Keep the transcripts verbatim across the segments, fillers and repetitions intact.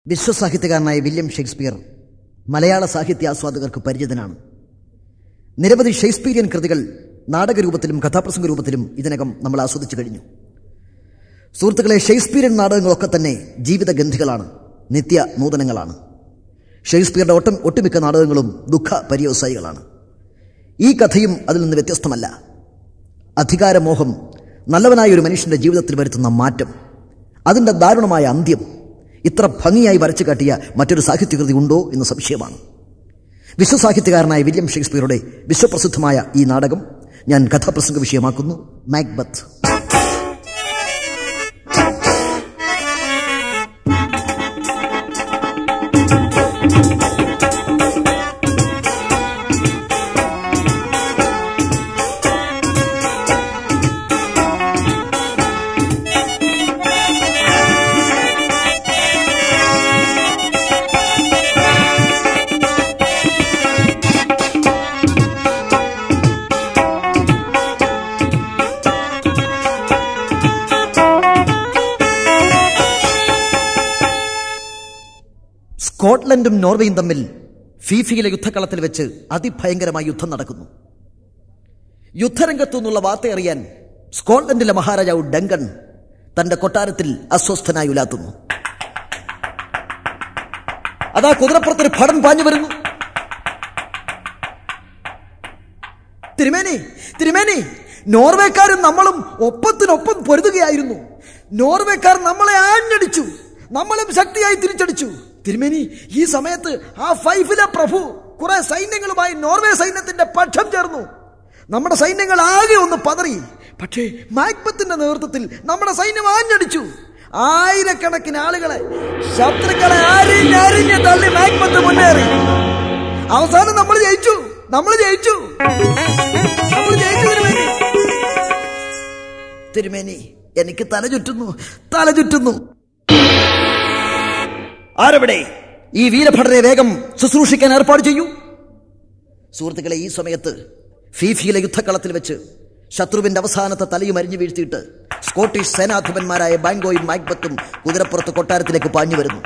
വിശ്വസാഹിത്യകാരനായ William Shakespeare മലയാള സാഹിത്യാസ്വാദകർക്ക് പരിചിതനാണ്. നിരവധി Shakespearean കൃതികൾ നാടകരൂപത്തിലും കഥാപ്രസംഗ രൂപത്തിലും ഇതിനകം നമ്മൾ ആസ്വദിച്ചു കഴിഞ്ഞു. സുഹൃത്തുക്കളെ, ഷേക്സ്പിയറിയൻ നാടകങ്ങളൊക്കെ തന്നെ ജീവിതഗന്ധികളാണ്, നിത്യ നൂതനങ്ങളാണ്. ഷേക്സ്പിയറുടെ ഒട്ടും ഒട്ടുമിക്ക നാടകങ്ങളും ദുഃഖ പര്യവസായികളാണ്. ഈ കഥയും അതിൽ നിന്ന് വ്യത്യസ്തമല്ല. അധികാരമോഹം നല്ലവനായ ഒരു മനുഷ്യൻ്റെ ജീവിതത്തിൽ വരുത്തുന്ന മാറ്റം, അതിൻ്റെ ദാരുണമായ അന്ത്യം ഇത്ര ഭംഗിയായി വരച്ചു കാട്ടിയ മറ്റൊരു സാഹിത്യകൃതി ഉണ്ടോ എന്ന് സംശയമാണ്. വിശ്വസാഹിത്യകാരനായ വില്യം ഷേക്സ്പിയറുടെ വിശ്വപ്രസിദ്ധമായ ഈ നാടകം ഞാൻ കഥാപ്രസംഗ വിഷയമാക്കുന്നു. മാക്ബത്ത്. സ്കോട്ട്ലൻഡും നോർവേയും തമ്മിൽ ഫീഫിയിലെ യുദ്ധക്കളത്തിൽ വെച്ച് അതിഭയങ്കരമായ യുദ്ധം നടക്കുന്നു. യുദ്ധരംഗത്തു നിന്നുള്ള വാർത്ത അറിയാൻ സ്കോട്ട്ലൻഡിലെ മഹാരാജാവ് ഡങ്കൺ തന്റെ കൊട്ടാരത്തിൽ അസ്വസ്ഥനായി ഉലാത്തുന്നു. അതാ കുതിരപ്പുറത്തൊരു ഭടൻ പാഞ്ഞു വരുന്നു. തിരുമേനി, തിരുമേനി, നോർവേക്കാരും നമ്മളും ഒപ്പത്തിനൊപ്പം പൊരുതുകയായിരുന്നു. നോർവേക്കാർ നമ്മളെ ആഞ്ഞടിച്ചു, നമ്മളും ശക്തിയായി തിരിച്ചടിച്ചു. തിരുമേനി, ഈ സമയത്ത് ആ ഫൈഫിലെ പ്രഭു കുറെ സൈന്യങ്ങളുമായി നോർവേ സൈന്യത്തിന്റെ പക്ഷം ചേർന്നു. നമ്മുടെ സൈന്യങ്ങൾ ആകെ ഒന്ന് പതറി. പക്ഷേ മാക്ബത്തിന്റെ നേതൃത്വത്തിൽ നമ്മുടെ സൈന്യം ആഞ്ഞടിച്ചു. ആയിരക്കണക്കിന് ആളുകളെ, ശത്രുക്കളെ അരിഞ്ഞരിഞ്ഞ് തള്ളി മാക്ബത്ത് മുന്നേറി. അവസാനം നമ്മൾ ജയിച്ചു, നമ്മൾ ജയിച്ചു, നമ്മൾ ജയിച്ചു. തിരുമേനി, തിരുമേനി, എനിക്ക് തല ചുറ്റുന്നു, തല ചുറ്റുന്നു. ആരവിടെ? ഈ വീരഭടരെ വേഗം ശുശ്രൂഷിക്കാൻ ഏർപ്പാട് ചെയ്യൂ. സുഹൃത്തുക്കളെ, ഈ സമയത്ത് ഫീഫിയിലെ യുദ്ധക്കളത്തിൽ വെച്ച് ശത്രുവിന്റെ അവസാനത്തെ തലയും അരിഞ്ഞു വീഴ്ത്തിയിട്ട് സ്കോട്ടിഷ് സേനാധിപന്മാരായ ബാങ്കോയും മാക്ബത്തും കുതിരപ്പുറത്ത് കൊട്ടാരത്തിലേക്ക് പാഞ്ഞു വരുന്നു.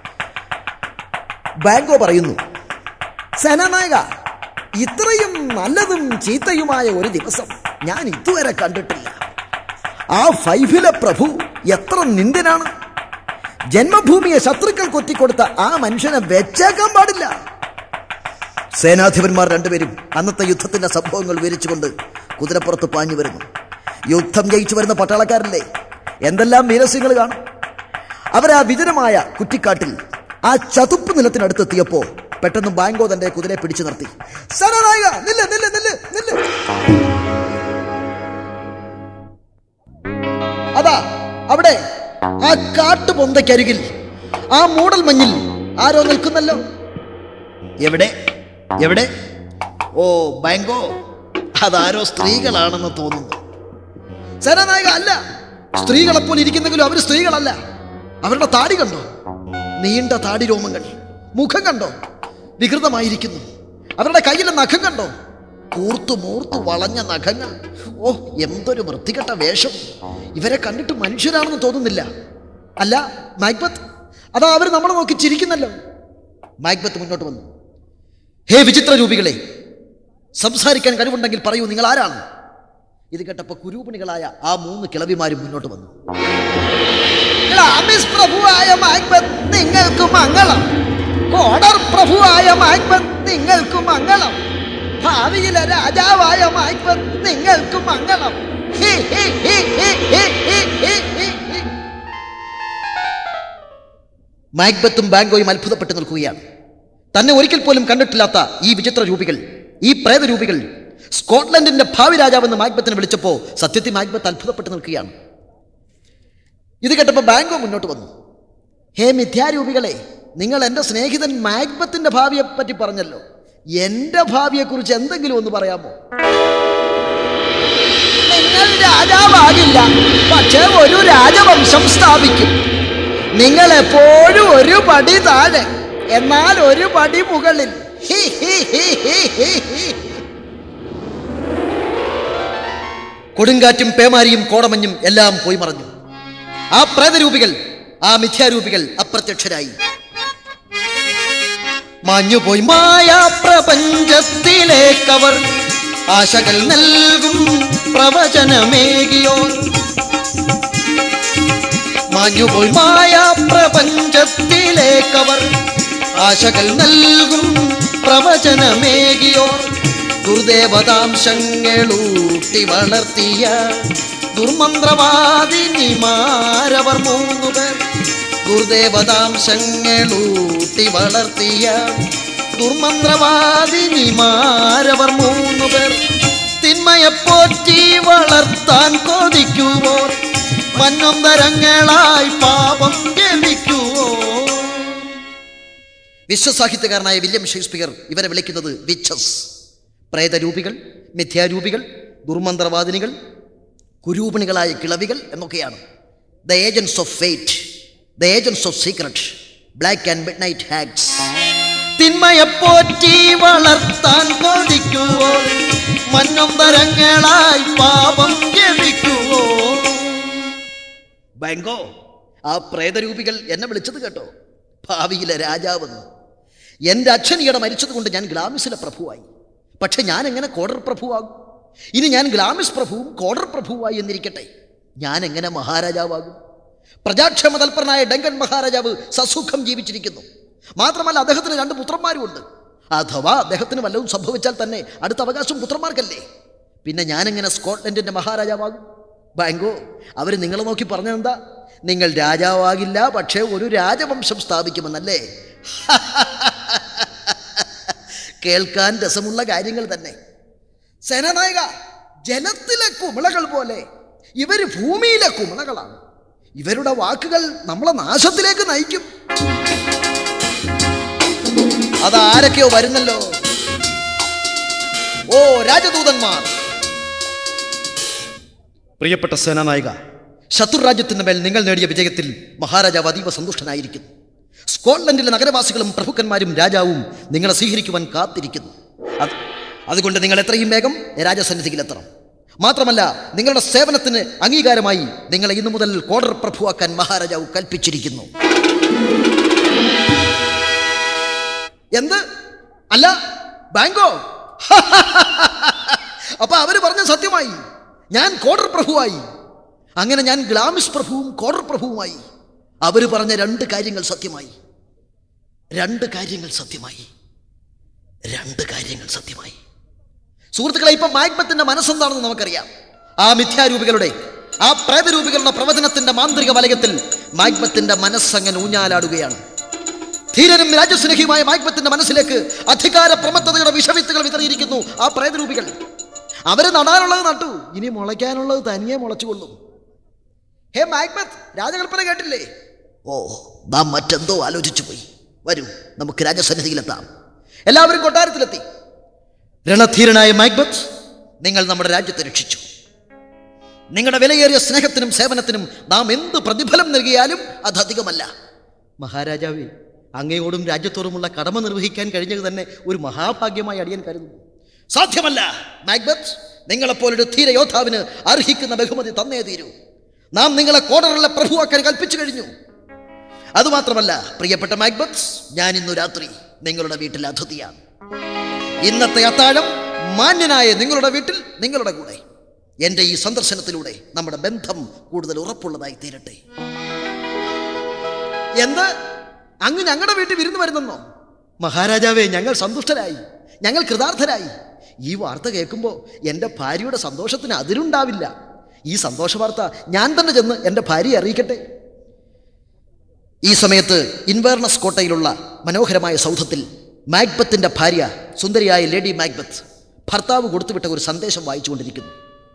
ബാങ്കോ പറയുന്നു, സേനാനായക, ഇത്രയും നല്ലതും ചീത്തയുമായ ഒരു ദിവസം ഞാൻ ഇതുവരെ കണ്ടിട്ടില്ല. ആ ഫൈഫിലെ പ്രഭു എത്ര നിന്ദനാണ്. ജന്മഭൂമിയെ ശത്രുക്കൾ കൊത്തിക്കൊടുത്ത ആ മനുഷ്യനെ വെച്ചേക്കാൻ പാടില്ല. സേനാധിപന്മാർ രണ്ടുപേരും അന്നത്തെ യുദ്ധത്തിന്റെ സംഭവങ്ങൾ വിവരിച്ചുകൊണ്ട് കുതിരപ്പുറത്ത് പാഞ്ഞു വരുന്നു. യുദ്ധം ജയിച്ചു വരുന്ന പട്ടാളക്കാരല്ലേ, എന്തെല്ലാം വീരസ്യങ്ങൾ കാണും. അവരാ വിജനമായ കുറ്റിക്കാട്ടിൽ ആ ചതുപ്പ് നിലത്തിനടുത്തെത്തിയപ്പോ പെട്ടെന്ന് ബാങ്കോ തന്റെ കുതിരയെ പിടിച്ചു നിർത്തി. സേനാനായക, നില്ല്, നില്ല്, നില്ല്, നില്ല്. അതാ അവിടെ ആ കാട്ടുപൊന്തയ്ക്കരികിൽ ആ മൂടൽ മഞ്ഞിൽ ആരോ നിൽക്കുന്നല്ലോ. എവിടെ എവിടെ? ഓ ബാങ്കോ, അതാരോ സ്ത്രീകളാണെന്ന് തോന്നുന്നു. സേനാനായക, അല്ല, സ്ത്രീകളെപ്പോലെ ഇരിക്കുന്നെങ്കിലും അവർ സ്ത്രീകളല്ല. അവരുടെ താടി കണ്ടോ? നീണ്ട താടി രോമങ്ങൾ. മുഖം കണ്ടോ? വികൃതമായിരിക്കുന്നു. അവരുടെ കയ്യിലെ നഖം കണ്ടോ? കൂർത്തു മൂർത്തു വളഞ്ഞ നഖങ്ങൾ. ഓ, എന്തൊരു വൃത്തികെട്ട വേഷം. ഇവരെ കണ്ടിട്ട് മനുഷ്യരാണെന്ന് തോന്നുന്നില്ല. അല്ല മാക്ബത്ത്, അതാ അവർ നമ്മളെ നോക്കി ചിരിക്കുന്നല്ലോ. മാക്ബത്ത് മുന്നോട്ട് വന്നു. ഹേ വിചിത്ര രൂപികളെ, സംസാരിക്കാൻ കഴിവുണ്ടെങ്കിൽ പറയൂ, നിങ്ങൾ ആരാണ്? ഇത് കേട്ടപ്പോ കുരൂപിണികളായ ആ മൂന്ന് കിളവിമാരും മുന്നോട്ട് വന്നു. പ്രഭുവായ മാക്ബത്ത്, നിങ്ങൾക്ക് മംഗളം. കോഡർ പ്രഭുവായ മാക്ബത്ത്, നിങ്ങൾക്ക് മംഗളം. ഭാവിയിലെ രാജാവായ മാക്ബത്ത്, നിങ്ങൾക്ക് മംഗളം. മാക്ബത്തും ബാങ്കോയും അത്ഭുതപ്പെട്ട് നിൽക്കുകയാണ്. തന്നെ ഒരിക്കൽ പോലും കണ്ടിട്ടില്ലാത്ത ഈ വിചിത്ര രൂപികൾ, ഈ പ്രേതരൂപികൾ സ്കോട്ട്ലൻഡിന്റെ ഭാവി രാജാവെന്ന് മാക്ബത്തിനെ വിളിച്ചപ്പോ സത്യത്തിൽ മാക്ബത്ത് അത്ഭുതപ്പെട്ട് നിൽക്കുകയാണ്. ഇത് കേട്ടപ്പോൾ ബാങ്കോ മുന്നോട്ട് വന്നു. ഹേ മിഥ്യാരൂപികളെ, നിങ്ങൾ എൻ്റെ സ്നേഹിതൻ മാക്ബത്തിന്റെ ഭാവിയെ പറ്റി പറഞ്ഞല്ലോ. എന്റെ ഭാവിയെക്കുറിച്ച് എന്തെങ്കിലും ഒന്ന് പറയാമോ? നിങ്ങൾ രാജാവാകില്ല, പക്ഷേ ഒരു രാജവംശം സ്ഥാപിക്കും. നിങ്ങൾ എപ്പോഴും ഒരു പടി താഴെ, എന്നാൽ ഒരു പടി മുകളിൽ. കൊടുങ്കാറ്റും പേമാരിയും കോടമഞ്ഞും എല്ലാം പോയി മറഞ്ഞു. ആ പ്രേതരൂപികൾ, ആ മിഥ്യാരൂപികൾ അപ്രത്യക്ഷരായി. മാഞ്ഞുപോയി മായാ പ്രപഞ്ചത്തിലേക്കവർ ആശകൾ നൽകും പ്രവചനമേകിയോർ. മാഞ്ഞുപോയി മായാ പ്രപഞ്ചത്തിലേക്കവർ ആശകൾ നൽകും പ്രവചനമേകിയോർ. ദുർദേവതാംശങ്ങളൂട്ടി വളർത്തിയ ദുർമന്ത്രവാദിനിമാരവർ മൂന്നുപേർ. ദുർദേവതാംശങ്ങളൂട്ടി വളർത്തിയ ദുർമന്ത്രവാദിനിമാരവർ മൂന്നുപേർ. തിന്മയെപ്പോറ്റി വളർത്താൻ കൊതിക്കുവോർ മന്നൊന്തരങ്ങളായി പാപം ജപിക്കുവോ. വിശ്വസാഹിത്യകാരനായ വില്യം ഷേക്സ്പിയർ ഇവരെ വിളിക്കുന്നത് വിച്ചസ്, പ്രേതരൂപികൾ, മിഥ്യാരൂപികൾ, ദുർമന്ത്രവാദിനികൾ, കുരൂപിണികളായ കിളവികൾ എന്നൊക്കെയാണ്. The agents of fate, the agents of secret, black and midnight hags. തിന്മയെപ്പോറ്റി വളർത്താൻ കൊതിക്കുവോ മന്നൊന്തരങ്ങളായി പാപം ജപിക്കുവോ. ബാങ്കോ, ആ പ്രേതരൂപികൾ എന്നെ വിളിച്ചത് കേട്ടോ, ഭാവിയിലെ രാജാവെന്ന്. എൻ്റെ അച്ഛൻ ഈയിടെ മരിച്ചത് കൊണ്ട് ഞാൻ ഗ്ലാമിസിലെ പ്രഭുവായി. പക്ഷെ ഞാൻ എങ്ങനെ കോഡർ പ്രഭുവാകും? ഇനി ഞാൻ ഗ്ലാമിസ് പ്രഭുവും കോഡർ പ്രഭുവായി എന്നിരിക്കട്ടെ, ഞാൻ എങ്ങനെ മഹാരാജാവാകും? പ്രജാക്ഷേമ തൽപരനായ ഡങ്കൻ മഹാരാജാവ് സസുഖം ജീവിച്ചിരിക്കുന്നു. മാത്രമല്ല അദ്ദേഹത്തിന് രണ്ട് പുത്രന്മാരുമുണ്ട്. അഥവാ അദ്ദേഹത്തിന് വല്ലതും സംഭവിച്ചാൽ തന്നെ അടുത്ത അവകാശം പുത്രന്മാർക്കല്ലേ. പിന്നെ ഞാനെങ്ങനെ സ്കോട്ട്ലൻഡിൻ്റെ മഹാരാജാവാകും? ബാങ്കോ, അവർ നിങ്ങളെ നോക്കി പറഞ്ഞതെന്താ? നിങ്ങൾ രാജാവാകില്ല, പക്ഷേ ഒരു രാജവംശം സ്ഥാപിക്കുമെന്നല്ലേ? കേൾക്കാൻ രസമുള്ള കാര്യങ്ങൾ തന്നെ. സേനാനായക, ജലത്തിലെ കുമിളകൾ പോലെ ഇവർ ഭൂമിയിലെ കുമിളകളാണ്. ഇവരുടെ വാക്കുകൾ നമ്മളെ നാശത്തിലേക്ക് നയിക്കും. അതാരൊക്കെയോ വരുന്നല്ലോ. ഓ രാജദൂതന്മാർ! പ്രിയപ്പെട്ട സേനാനായിക, ശത്രുരാജ്യത്തിൻ്റെ മേൽ നിങ്ങൾ നേടിയ വിജയത്തിൽ മഹാരാജാവ് അതീവ സന്തുഷ്ടനായിരിക്കുന്നു. സ്കോട്ട്ലൻഡിലെ നഗരവാസികളും പ്രഭുക്കന്മാരും രാജാവും നിങ്ങളെ സ്വീകരിക്കുവാൻ കാത്തിരിക്കുന്നു. അത് അതുകൊണ്ട് നിങ്ങൾ എത്രയും വേഗം രാജസന്നിധിയിലെത്തണം. മാത്രമല്ല നിങ്ങളുടെ സേവനത്തിന് അംഗീകാരമായി നിങ്ങളെ ഇന്നു മുതൽ കോഡർ പ്രഭുവാക്കാൻ മഹാരാജാവ് കൽപ്പിച്ചിരിക്കുന്നു. എന്ത്? അല്ല ബാങ്കോ, അപ്പൊ അവര് പറഞ്ഞ സത്യമായി, ഞാൻ കോഡർ പ്രഭുവായി. അങ്ങനെ ഞാൻ ഗ്ലാമിസ് പ്രഭുവും കോഡർ പ്രഭുവുമായി. അവർ പറഞ്ഞ രണ്ട് കാര്യങ്ങൾ സത്യമായി. രണ്ട് കാര്യങ്ങൾ സത്യമായി. രണ്ട് കാര്യങ്ങൾ സത്യമായി. സുഹൃത്തുക്കളെ, ഇപ്പൊ മാക്ബത്തിന്റെ മനസ്സെന്താണെന്ന് നമുക്കറിയാം. ആ മിഥ്യാരൂപികളുടെ, ആ പ്രേതരൂപികളുടെ പ്രവചനത്തിന്റെ മാന്ത്രിക വലയത്തിൽ മാക്ബത്തിന്റെ മനസ്സങ്ങനെ ഊഞ്ഞാലാടുകയാണ്. ധീരനും രാജസ്നേഹിയുമായ മാക്ബത്തിന്റെ മനസ്സിലേക്ക് അധികാര പ്രമത്തതയുടെ വിഷവിത്തുകൾ വിതറിയിരിക്കുന്നു ആ പ്രേതരൂപികൾ. അവര് നടാനുള്ളത് നട്ടു, ഇനി മുളയ്ക്കാനുള്ളത് തനിയെ മുളച്ചുകൊള്ളും. ഹേ മാക്ബത്ത്, രാജകൽപ്പന കേട്ടില്ലേ? ഓ, നാം മറ്റെന്തോ ആലോചിച്ചു പോയി. വരൂ, നമുക്ക് രാജസന്നിധിയിലെത്താം. എല്ലാവരും കൊട്ടാരത്തിലെത്തി. രണധീരനായ മാക്ബത്ത്, നിങ്ങൾ നമ്മുടെ രാജ്യത്തെ രക്ഷിച്ചു. നിങ്ങളുടെ വിലയേറിയ സ്നേഹത്തിനും സേവനത്തിനും നാം എന്ത് പ്രതിഫലം നൽകിയാലും അതധികമല്ല. മഹാരാജാവേ, അങ്ങയോടും രാജ്യത്തോടുമുള്ള കടമ നിർവഹിക്കാൻ കഴിഞ്ഞത് തന്നെ ഒരു മഹാഭാഗ്യമായി അടിയൻ കരുതുന്നു. സാധ്യമല്ല മാക്ബത്ത്, നിങ്ങളെപ്പോലൊരു ധീരയോദ്ധാവിന് അർഹിക്കുന്ന ബഹുമതി തന്നേ തീരൂ. നാം നിങ്ങളെ കോഡറിലെ പ്രഭുവാക്കാൻ കൽപ്പിച്ചു കഴിഞ്ഞു. അതുമാത്രമല്ല പ്രിയപ്പെട്ട മാക്ബത്ത്, ഞാൻ ഇന്നു രാത്രി നിങ്ങളുടെ വീട്ടിൽ അതിഥിയാണ്. ഇന്നത്തെ അത്താഴം മാന്യനായ നിങ്ങളുടെ വീട്ടിൽ നിങ്ങളുടെ കൂടെ. എൻ്റെ ഈ സന്ദർശനത്തിലൂടെ നമ്മുടെ ബന്ധം കൂടുതൽ ഉറപ്പുള്ളതായി തീരട്ടെ. എന്ത്? അങ്ങ് ഞങ്ങളുടെ വീട്ടിൽ വിരുന്ന് വരുന്നെന്നോ? മഹാരാജാവേ, ഞങ്ങൾ സന്തുഷ്ടരായി, ഞങ്ങൾ കൃതാർത്ഥരായി. ഈ വാർത്ത കേൾക്കുമ്പോൾ എൻ്റെ ഭാര്യയുടെ സന്തോഷത്തിന് അതിരുണ്ടാവില്ല. ഈ സന്തോഷ വാർത്ത ഞാൻ തന്നെ ചെന്ന് എൻ്റെ ഭാര്യയെ അറിയിക്കട്ടെ. ഈ സമയത്ത് ഇൻവേർണസ് കോട്ടയിലുള്ള മനോഹരമായ സൗധത്തിൽ മാക്ബത്തിന്റെ ഭാര്യ സുന്ദരിയായ ലേഡി മാക്ബത്ത് ഭർത്താവ് കൊടുത്തുവിട്ട ഒരു സന്ദേശം വായിച്ചുകൊണ്ടിരിക്കുന്നു.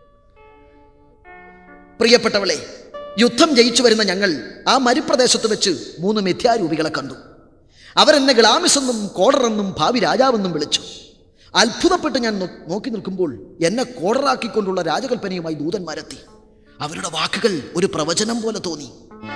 പ്രിയപ്പെട്ടവളെ, യുദ്ധം ജയിച്ചു വരുന്ന ഞങ്ങൾ ആ മരുപ്രദേശത്ത് വെച്ച് മൂന്ന് മിഥ്യാരൂപികളെ കണ്ടു. അവരെന്നെ ഗ്ലാമിസെന്നും കോഡറെന്നും ഭാവി രാജാവെന്നും വിളിച്ചു. അത്ഭുതപ്പെട്ട് ഞാൻ നോക്കി നിൽക്കുമ്പോൾ എന്നെ കോഡറാക്കിക്കൊണ്ടുള്ള രാജകൽപ്പനയുമായി ദൂതന്മാരെത്തി. അവരുടെ വാക്കുകൾ ഒരു പ്രവചനം പോലെ തോന്നി.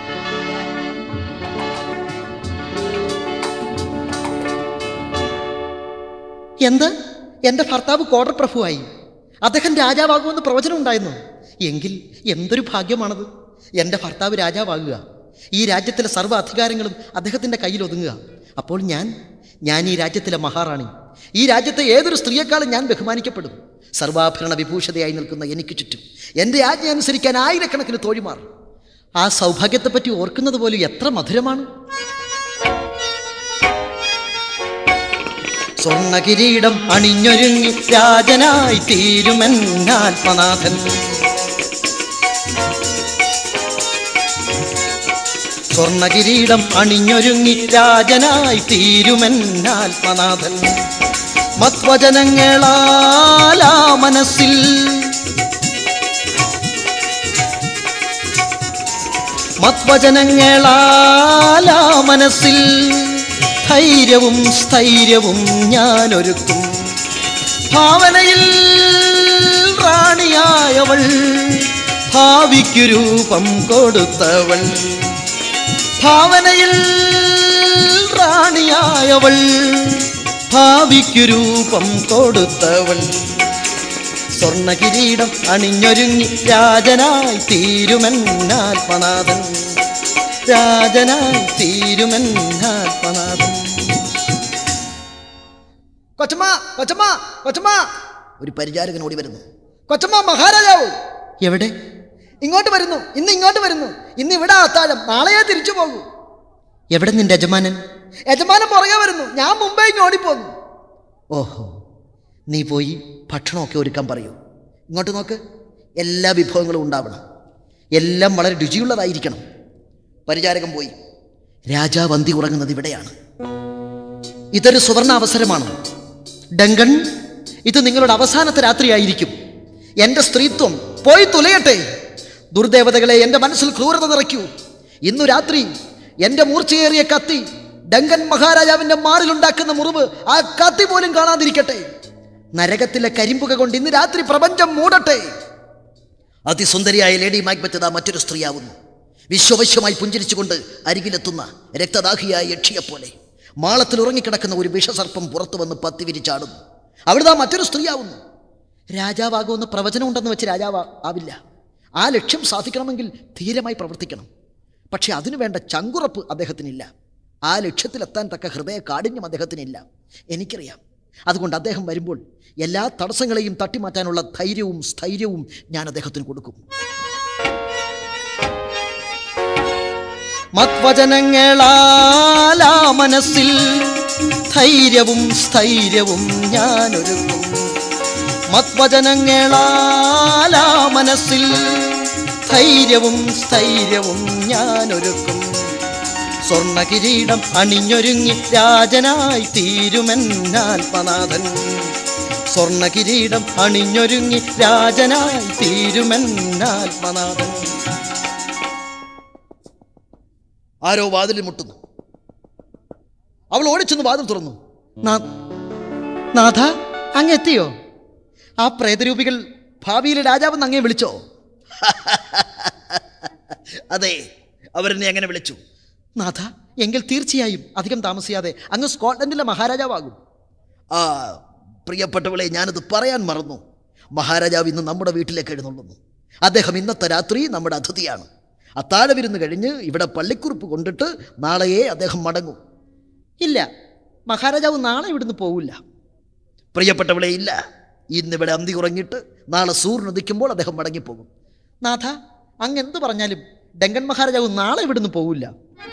എന്ത്? എൻ്റെ ഭർത്താവ് കോഡർ പ്രഭുവായി, അദ്ദേഹം രാജാവാകുമെന്ന് പ്രവചനം ഉണ്ടായിരുന്നു. എങ്കിൽ എന്തൊരു ഭാഗ്യമാണത്! എൻ്റെ ഭർത്താവ് രാജാവാകുക, ഈ രാജ്യത്തിലെ സർവ്വ അധികാരങ്ങളും അദ്ദേഹത്തിൻ്റെ കയ്യിൽ ഒതുങ്ങുക, അപ്പോൾ ഞാൻ ഞാൻ ഈ രാജ്യത്തിലെ മഹാറാണി. ഈ രാജ്യത്തെ ഏതൊരു സ്ത്രീയെക്കാളും ഞാൻ ബഹുമാനിക്കപ്പെടും. സർവാഭരണ വിഭൂഷതയായി നിൽക്കുന്ന എനിക്ക് ചുറ്റും എൻ്റെ ആജ്ഞ അനുസരിക്കാൻ ആയിരക്കണക്കിന് തോഴിമാർ. ആ സൗഭാഗ്യത്തെപ്പറ്റി ഓർക്കുന്നത് പോലും എത്ര മധുരമാണ്. സ്വർണ്ണകിരീടം അണിഞ്ഞൊരുങ്ങി രാജനായി തീരുമെന്നാത്മനാഥൻ. സ്വർണ്ണകിരീടം അണിഞ്ഞൊരുങ്ങി രാജനായി തീരുമെന്നാത്മനാഥൻ. മത്വചനങ്ങളാലാ മനസ്സിൽ മത്വചനങ്ങളാലാ മനസ്സിൽ ധൈര്യവും സ്ഥൈര്യവും ഞാനൊരുക്കും. ഭാവനയിൽ റാണിയായവൾ, ഭാവിക്കു രൂപം കൊടുത്തവൾ. ഭാവനയിൽ റാണിയായവൾ, ഭാവിക്കു രൂപം കൊടുത്തവൾ. സ്വർണ്ണകിരീടം അണിഞ്ഞൊരുങ്ങി രാജനായി തീരുമെന്നാത്മനാഥൻ. രാജനായി തീരുമെന്നാത്മനാഥൻ. കൊച്ചമ്മ, കൊച്ചമ്മ, കൊച്ചമ്മ! ഒരു പരിചാരകൻ ഓടി വരുന്നു. കൊച്ചമ്മ, മഹാരാജാവ് എവിടെ? ഇങ്ങോട്ട് വരുന്നു. ഇന്ന് ഇങ്ങോട്ട് വരുന്നു. ഇന്ന് ഇവിടെ അത്താഴം, നാളെയാ തിരിച്ചു പോകൂ. എവിടെ നിന്റെ യജമാനൻ? യജമാനൻ പുറകെ വരുന്നു. ഞാൻ മുമ്പേ ഇങ്ങ് ഓടിപ്പോന്നു. ഓഹോ, നീ പോയി ഭക്ഷണമൊക്കെ ഒരുക്കാൻ പറയൂ. ഇങ്ങോട്ട് നോക്ക്, എല്ലാ വിഭവങ്ങളും ഉണ്ടാവണം. എല്ലാം വളരെ രുചിയുള്ളതായിരിക്കണം. പരിചാരകൻ പോയി. രാജാവ് അന്തി ഉറങ്ങുന്നത് ഇവിടെയാണ്. ഇതൊരു സുവർണ അവസരമാണ്. ഡങ്കൺ, ഇത് നിങ്ങളുടെ അവസാനത്തെ രാത്രിയായിരിക്കും. എൻ്റെ സ്ത്രീത്വം പോയി തുലയട്ടെ. ദുർദേവതകളെ, എൻ്റെ മനസ്സിൽ ക്രൂരത നിറയ്ക്കൂ. ഇന്നു രാത്രി എൻ്റെ മൂർച്ചയേറിയ കത്തി ഡങ്കൻ മഹാരാജാവിൻ്റെ മാറിലുണ്ടാക്കുന്ന മുറിവ് ആ കത്തി പോലും കാണാതിരിക്കട്ടെ. നരകത്തിലെ കരിമ്പുക കൊണ്ട് ഇന്ന് രാത്രി പ്രപഞ്ചം മൂടട്ടെ. അതിസുന്ദരിയായ ലേഡി മാക്ബെത്ത് മറ്റൊരു സ്ത്രീയാവുന്നു. വിശ്വവശ്യമായി പുഞ്ചിരിച്ചുകൊണ്ട് അരികിലെത്തുന്ന രക്തദാഹിയായ യക്ഷിയെപ്പോലെ മാളത്തിൽ ഉറങ്ങിക്കിടക്കുന്ന ഒരു വിഷസർപ്പം പുറത്തു വന്ന് പത്തി വിരിച്ചാടുന്നു. അവിടുത്തെ മറ്റൊരു സ്ത്രീയാവുന്നു. രാജാവാകുമെന്ന് പ്രവചനം ഉണ്ടെന്ന് വെച്ച് രാജാവ് ആവില്ല. ആ ലക്ഷ്യം സാധിക്കണമെങ്കിൽ ധീരമായി പ്രവർത്തിക്കണം. പക്ഷെ അതിനു വേണ്ട ചങ്കുറപ്പ് അദ്ദേഹത്തിനില്ല. ആ ലക്ഷ്യത്തിലെത്താൻ തക്ക ഹൃദയ കാഠിന്യം അദ്ദേഹത്തിനില്ല. എനിക്കറിയാം. അതുകൊണ്ട് അദ്ദേഹം വരുമ്പോൾ എല്ലാ തടസ്സങ്ങളെയും തട്ടിമാറ്റാനുള്ള ധൈര്യവും സ്ഥൈര്യവും ഞാൻ അദ്ദേഹത്തിന് കൊടുക്കും. മത്വചനങ്ങളാലാ മനസ്സിൽ ധൈര്യവും സ്ഥൈര്യവും ഞാനൊരുക്കും. മത്വചനങ്ങളാലാ മനസ്സിൽ ധൈര്യവും സ്ഥൈര്യവും ഞാനൊരുക്കും. സ്വർണ്ണകിരീടം അണിഞ്ഞൊരുങ്ങി രാജനായി തീരുമെന്നാത്മനാഥൻ. സ്വർണ്ണകിരീടം അണിഞ്ഞൊരുങ്ങി രാജനായി തീരുമെന്നാത്മനാഥൻ. ആരോ വാതിലിൽ മുട്ടുന്നു. അവൾ ഓടിച്ചെന്ന് വാതിൽ തുറന്നു. നാഥ, അങ്ങെത്തിയോ? ആ പ്രേതരൂപികൾ ഭാവിയിലെ രാജാവെന്ന് അങ്ങേ വിളിച്ചോ? അതെ, അവരെന്നെ അങ്ങനെ വിളിച്ചു. നാഥ, എങ്കിൽ തീർച്ചയായും അധികം താമസിയാതെ അങ്ങ് സ്കോട്ട്ലൻഡിലെ മഹാരാജാവാകും. ആ പ്രിയപ്പെട്ടവളെ, ഞാനത് പറയാൻ മറന്നു. മഹാരാജാവ് ഇന്ന് നമ്മുടെ വീട്ടിലേക്ക് എഴുന്നള്ളുന്നു. അദ്ദേഹം ഇന്നത്തെ രാത്രി നമ്മുടെ അതിഥിയാണ്. അത്താഴ വിരുന്ന് കഴിഞ്ഞ് ഇവിടെ പള്ളിക്കുറിപ്പ് കൊണ്ടിട്ട് നാളെയേ അദ്ദേഹം മടങ്ങും. ഇല്ല, മഹാരാജാവ് നാളെ ഇവിടുന്ന് പോവില്ല. പ്രിയപ്പെട്ടവളെ, ഇല്ല. ഇന്നിവിടെ അന്തി ഉറങ്ങിയിട്ട് നാളെ സൂര്യൻ ഉദിക്കുമ്പോൾ അദ്ദേഹം മടങ്ങിപ്പോകും. നാഥ, അങ്ങ് എന്ത് പറഞ്ഞാലും ഡങ്കൻ മഹാരാജാവ് നാളെ ഇവിടുന്ന് പോവില്ല.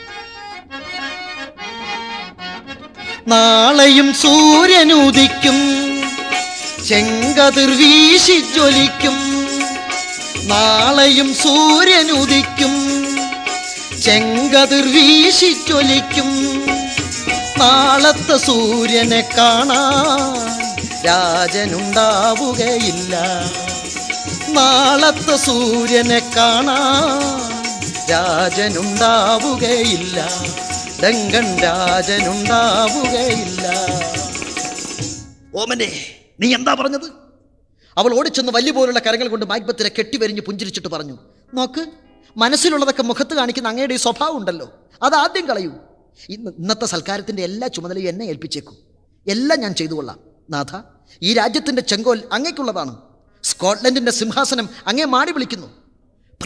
നാളെയും സൂര്യനുദിക്കും, ചെങ്കതിർ വീശി ജ്വലിക്കും. നാളെയും സൂര്യനുദിക്കും, ചെങ്കതിർ വീശി ജ്വലിക്കും. നാളത്തെ സൂര്യനെ കാണാൻ രാജനുണ്ടാവുകയില്ല. നാളത്തെ സൂര്യനെ കാണാൻ രാജനുണ്ടാവുകയില്ല. ഡങ്കൻ രാജനുണ്ടാവുകയില്ല. ഓമനെ, നീ എന്താ പറഞ്ഞത്? അവൾ ഓടിച്ചെന്ന് വലിയ പോലുള്ള കരങ്ങൾ കൊണ്ട് മാക്ബത്തിനെ കെട്ടിവരിഞ്ഞ് പുഞ്ചിരിച്ചിട്ട് പറഞ്ഞു, നോക്ക്, മനസ്സിലുള്ളതൊക്കെ മുഖത്ത് കാണിക്കുന്ന അങ്ങയുടെ ഈ സ്വഭാവം ഉണ്ടല്ലോ, അത് ആദ്യം കളയൂ. ഇന്ന് ഇന്നത്തെ സൽക്കാരത്തിൻ്റെ എല്ലാ ചുമതലയും എന്നെ ഏൽപ്പിച്ചേക്കും. എല്ലാം ഞാൻ ചെയ്തു കൊള്ളാം. നാഥ, ഈ രാജ്യത്തിൻ്റെ ചെങ്കോൽ അങ്ങേക്കുള്ളതാണ്. സ്കോട്ട്ലൻഡിൻ്റെ സിംഹാസനം അങ്ങേ മാടി വിളിക്കുന്നു.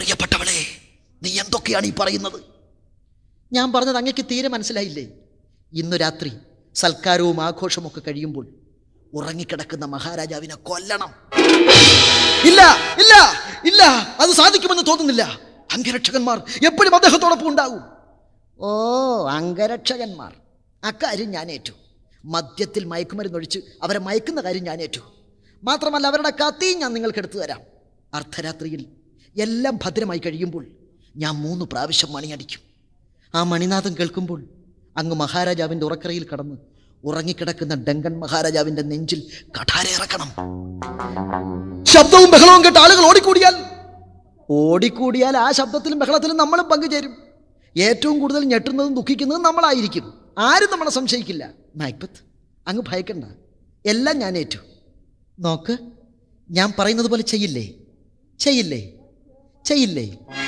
പ്രിയപ്പെട്ടവളെ, നീ എന്തൊക്കെയാണ് ഈ പറയുന്നത്? ഞാൻ പറഞ്ഞത് അങ്ങേക്ക് തീരെ മനസ്സിലായില്ലേ? ഇന്നു രാത്രി സൽക്കാരവും ആഘോഷമൊക്കെ കഴിയുമ്പോൾ ഉറങ്ങിക്കിടക്കുന്ന മഹാരാജാവിനെ കൊല്ലണം. ഇല്ല ഇല്ല ഇല്ല, അത് സാധിക്കുമെന്ന് തോന്നുന്നില്ല. അംഗരക്ഷകന്മാർ എപ്പോഴും അദ്ദേഹത്തോടൊപ്പം ഉണ്ടാകും. ഓ, അംഗരക്ഷകന്മാർ, അക്കാര്യം ഞാൻ ഏറ്റു. മദ്യത്തിൽ മയക്കുമരുന്നൊഴിച്ച് അവരെ മയക്കുന്ന കാര്യം ഞാൻ ഏറ്റു. മാത്രമല്ല, അവരുടെ കത്തിയും ഞാൻ നിങ്ങൾക്ക് എടുത്തു തരാം. അർദ്ധരാത്രിയിൽ എല്ലാം ഭദ്രമായി കഴിയുമ്പോൾ ഞാൻ മൂന്ന് പ്രാവശ്യം മണിയടിക്കും. ആ മണിനാഥം കേൾക്കുമ്പോൾ അങ്ങ് മഹാരാജാവിൻ്റെ ഉറക്കറയിൽ കടന്ന് ഉറങ്ങിക്കിടക്കുന്ന ഡങ്കൻ മഹാരാജാവിൻ്റെ നെഞ്ചിൽ കഠാരയിറക്കണം. ശബ്ദവും ബഹളവും കേട്ട് ആളുകൾ ഓടിക്കൂടിയാൽ ഓടിക്കൂടിയാൽ ആ ശബ്ദത്തിലും ബഹളത്തിലും നമ്മളും പങ്കുചേരും. ഏറ്റവും കൂടുതൽ ഞെട്ടുന്നതും ദുഃഖിക്കുന്നതും നമ്മളായിരിക്കും. ആരും നമ്മളെ സംശയിക്കില്ല. മൈക്ബത്ത്, അങ്ങ് ഭയക്കണ്ട, എല്ലാം ഞാൻ ഏറ്റു. നോക്ക്, ഞാൻ പറയുന്നത് പോലെ ചെയ്യില്ലേ ചെയ്യില്ലേ ചെയ്യില്ലേ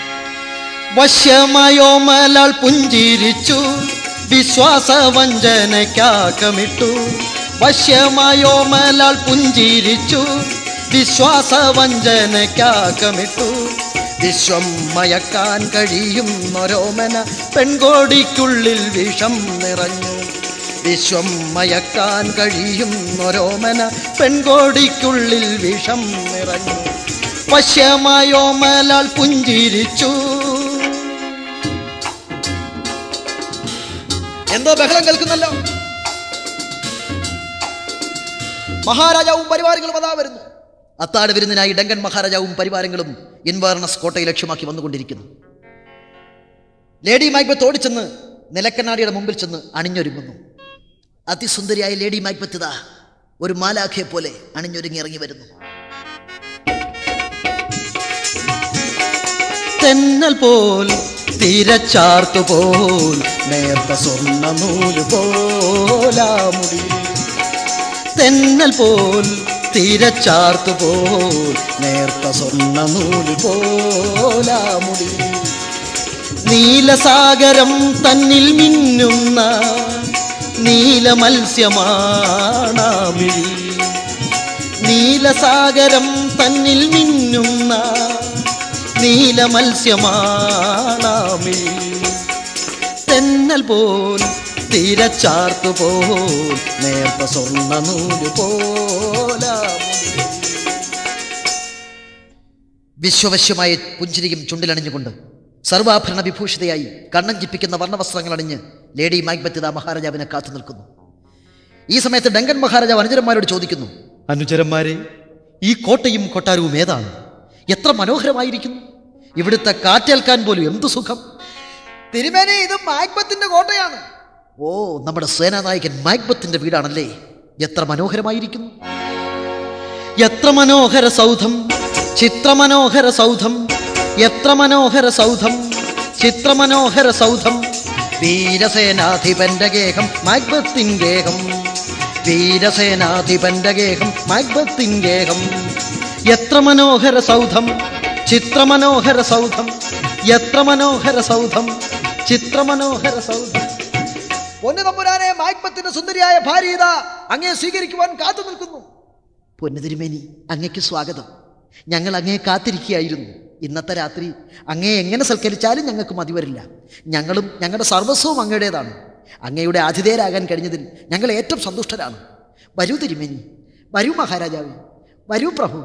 വശ്യമയോമലാൾ പുഞ്ചിരിച്ചു, വിശ്വാസവഞ്ചനയ്ക്കാക്കമിട്ടു. വശ്യമയോമലാൾ പുഞ്ചിരിച്ചു, വിശ്വാസവഞ്ചനയ്ക്കാക്കമിട്ടു. വിശ്വം മയക്കാൻ കഴിയുന്നൊരോമന പെൺകോടിക്കുള്ളിൽ വിഷം നിറഞ്ഞു. വിശ്വം മയക്കാൻ കഴിയുന്നൊരോമന പെൺകോടിക്കുള്ളിൽ വിഷം നിറഞ്ഞു. വശ്യമയോമലാൾ പുഞ്ചിരിച്ചു. എന്തോ ബഹളം കേൾക്കുന്നല്ലോ. മഹാരാജാവും പരിവാരങ്ങളും അതാ വരുന്നു. അത്താഴ വിരുന്നിനായി ഡങ്കൻ മഹാരാജാവും പരിവാരങ്ങളും ഇൻവേർണസ് കോട്ടയെ ലക്ഷ്യമാക്കി വന്നുകൊണ്ടിരിക്കുന്നു. ലേഡി മൈക്ബത്ത് ഓടിച്ചെന്ന് നിലക്കണ്ണാടിയുടെ മുമ്പിൽ ചെന്ന് അണിഞ്ഞൊരുങ്ങുന്നു. അതിസുന്ദരിയായ ലേഡി മൈക്ബത്ത് ഇതാ ഒരു മാലാഖയെ പോലെ അണിഞ്ഞൊരുങ്ങി ഇറങ്ങി വരുന്നു. തെന്നൽ പോൽ തിരച്ചാർത്തു പോൽ നേർത്ത സ്വർണ്ണ നൂല് പോലാമുടി. തെന്നൽ പോൽ തിരച്ചാർത്തു പോൽ നേർത്ത സ്വർണ്ണ നൂല് പോലാമുടി. നീലസാഗരം തന്നിൽ മിന്നുന്ന നീല മത്സ്യമാണാമിഴി. നീലസാഗരം തന്നിൽ മിന്നുന്ന നീല മത്സ്യമാണാമിഴി. തെന്നൽ പോൽ തിരച്ചാർത്തു പോൽ നേർത്ത സ്വർണ്ണ നൂല് പോലാമുടി. വിശ്വവശ്യമായ പുഞ്ചിരിയും ചുണ്ടിലണിഞ്ഞുകൊണ്ട് സർവാഭരണ വിഭൂഷിതയായി കണ്ണഞ്ചിപ്പിക്കുന്ന വർണ്ണവസ്ത്രങ്ങൾ അണിഞ്ഞ് ലേഡി മൈക്ബത്ത് മഹാരാജാവിനെ കാത്തു നിൽക്കുന്നു. ഈ സമയത്ത് ഡങ്കൻ മഹാരാജാവ് അനുചരന്മാരോട് ചോദിക്കുന്നു, അനുചരന്മാരെ, ഈ കോട്ടയും കൊട്ടാരവും ഏതാണ്? എത്ര മനോഹരമായിരിക്കുന്നു! ഇവിടുത്തെ കാറ്റേൽക്കാൻ പോലും എന്തു സുഖം! തിരുമേനി, ഇത് മൈക്ബത്തിന്റെ കോട്ടയാണ്. ഓ, നമ്മുടെ സേനാനായകൻ മൈക്ബത്തിന്റെ വീടാണല്ലേ? എത്ര മനോഹരമായിരിക്കുന്നു! എത്ര മനോഹര സൗധം, ചിത്രമനോഹര സൗധം, എത്ര മനോഹര സൗധം, ചിത്രമനോഹര സൗധം. വീരസേനാധിപന്റെ ഗേഹം മൈക്ബത്തിൻ ഗേഹം. വീരസേനാധിപന്റെ ഗേഹം മൈക്ബത്തിൻ ഗേഹം. എത്ര മനോഹര സൗധം, ചിത്രമനോഹര സൗധം, എത്ര മനോഹര സൗധം, ചിത്രമനോഹര സൗധം. പൊന്നുതമ്പുരാനെ, മൈക്ബത്തിന്റെ സുന്ദരിയായ ഭാര്യ ഇതാ അങ്ങയെ സ്വീകരിക്കുവാൻ കാത്തു നിൽക്കുന്നു. പൊന്നു തിരുമേനി, അങ്ങയ്ക്ക് സ്വാഗതം. ഞങ്ങൾ അങ്ങയെ കാത്തിരിക്കുകയായിരുന്നു. ഇന്നത്തെ രാത്രി അങ്ങയെ എങ്ങനെ സൽക്കരിച്ചാലും ഞങ്ങൾക്ക് മതി വരില്ല. ഞങ്ങളും ഞങ്ങളുടെ സർവസ്വവും അങ്ങയുടേതാണ്. അങ്ങയുടെ ആതിഥേയരാകാൻ കഴിഞ്ഞതിൽ ഞങ്ങൾ ഏറ്റവും സന്തുഷ്ടരാണ്. വരൂ തിരുമേനി, വരൂ മഹാരാജാവ്, വരൂ പ്രഭു.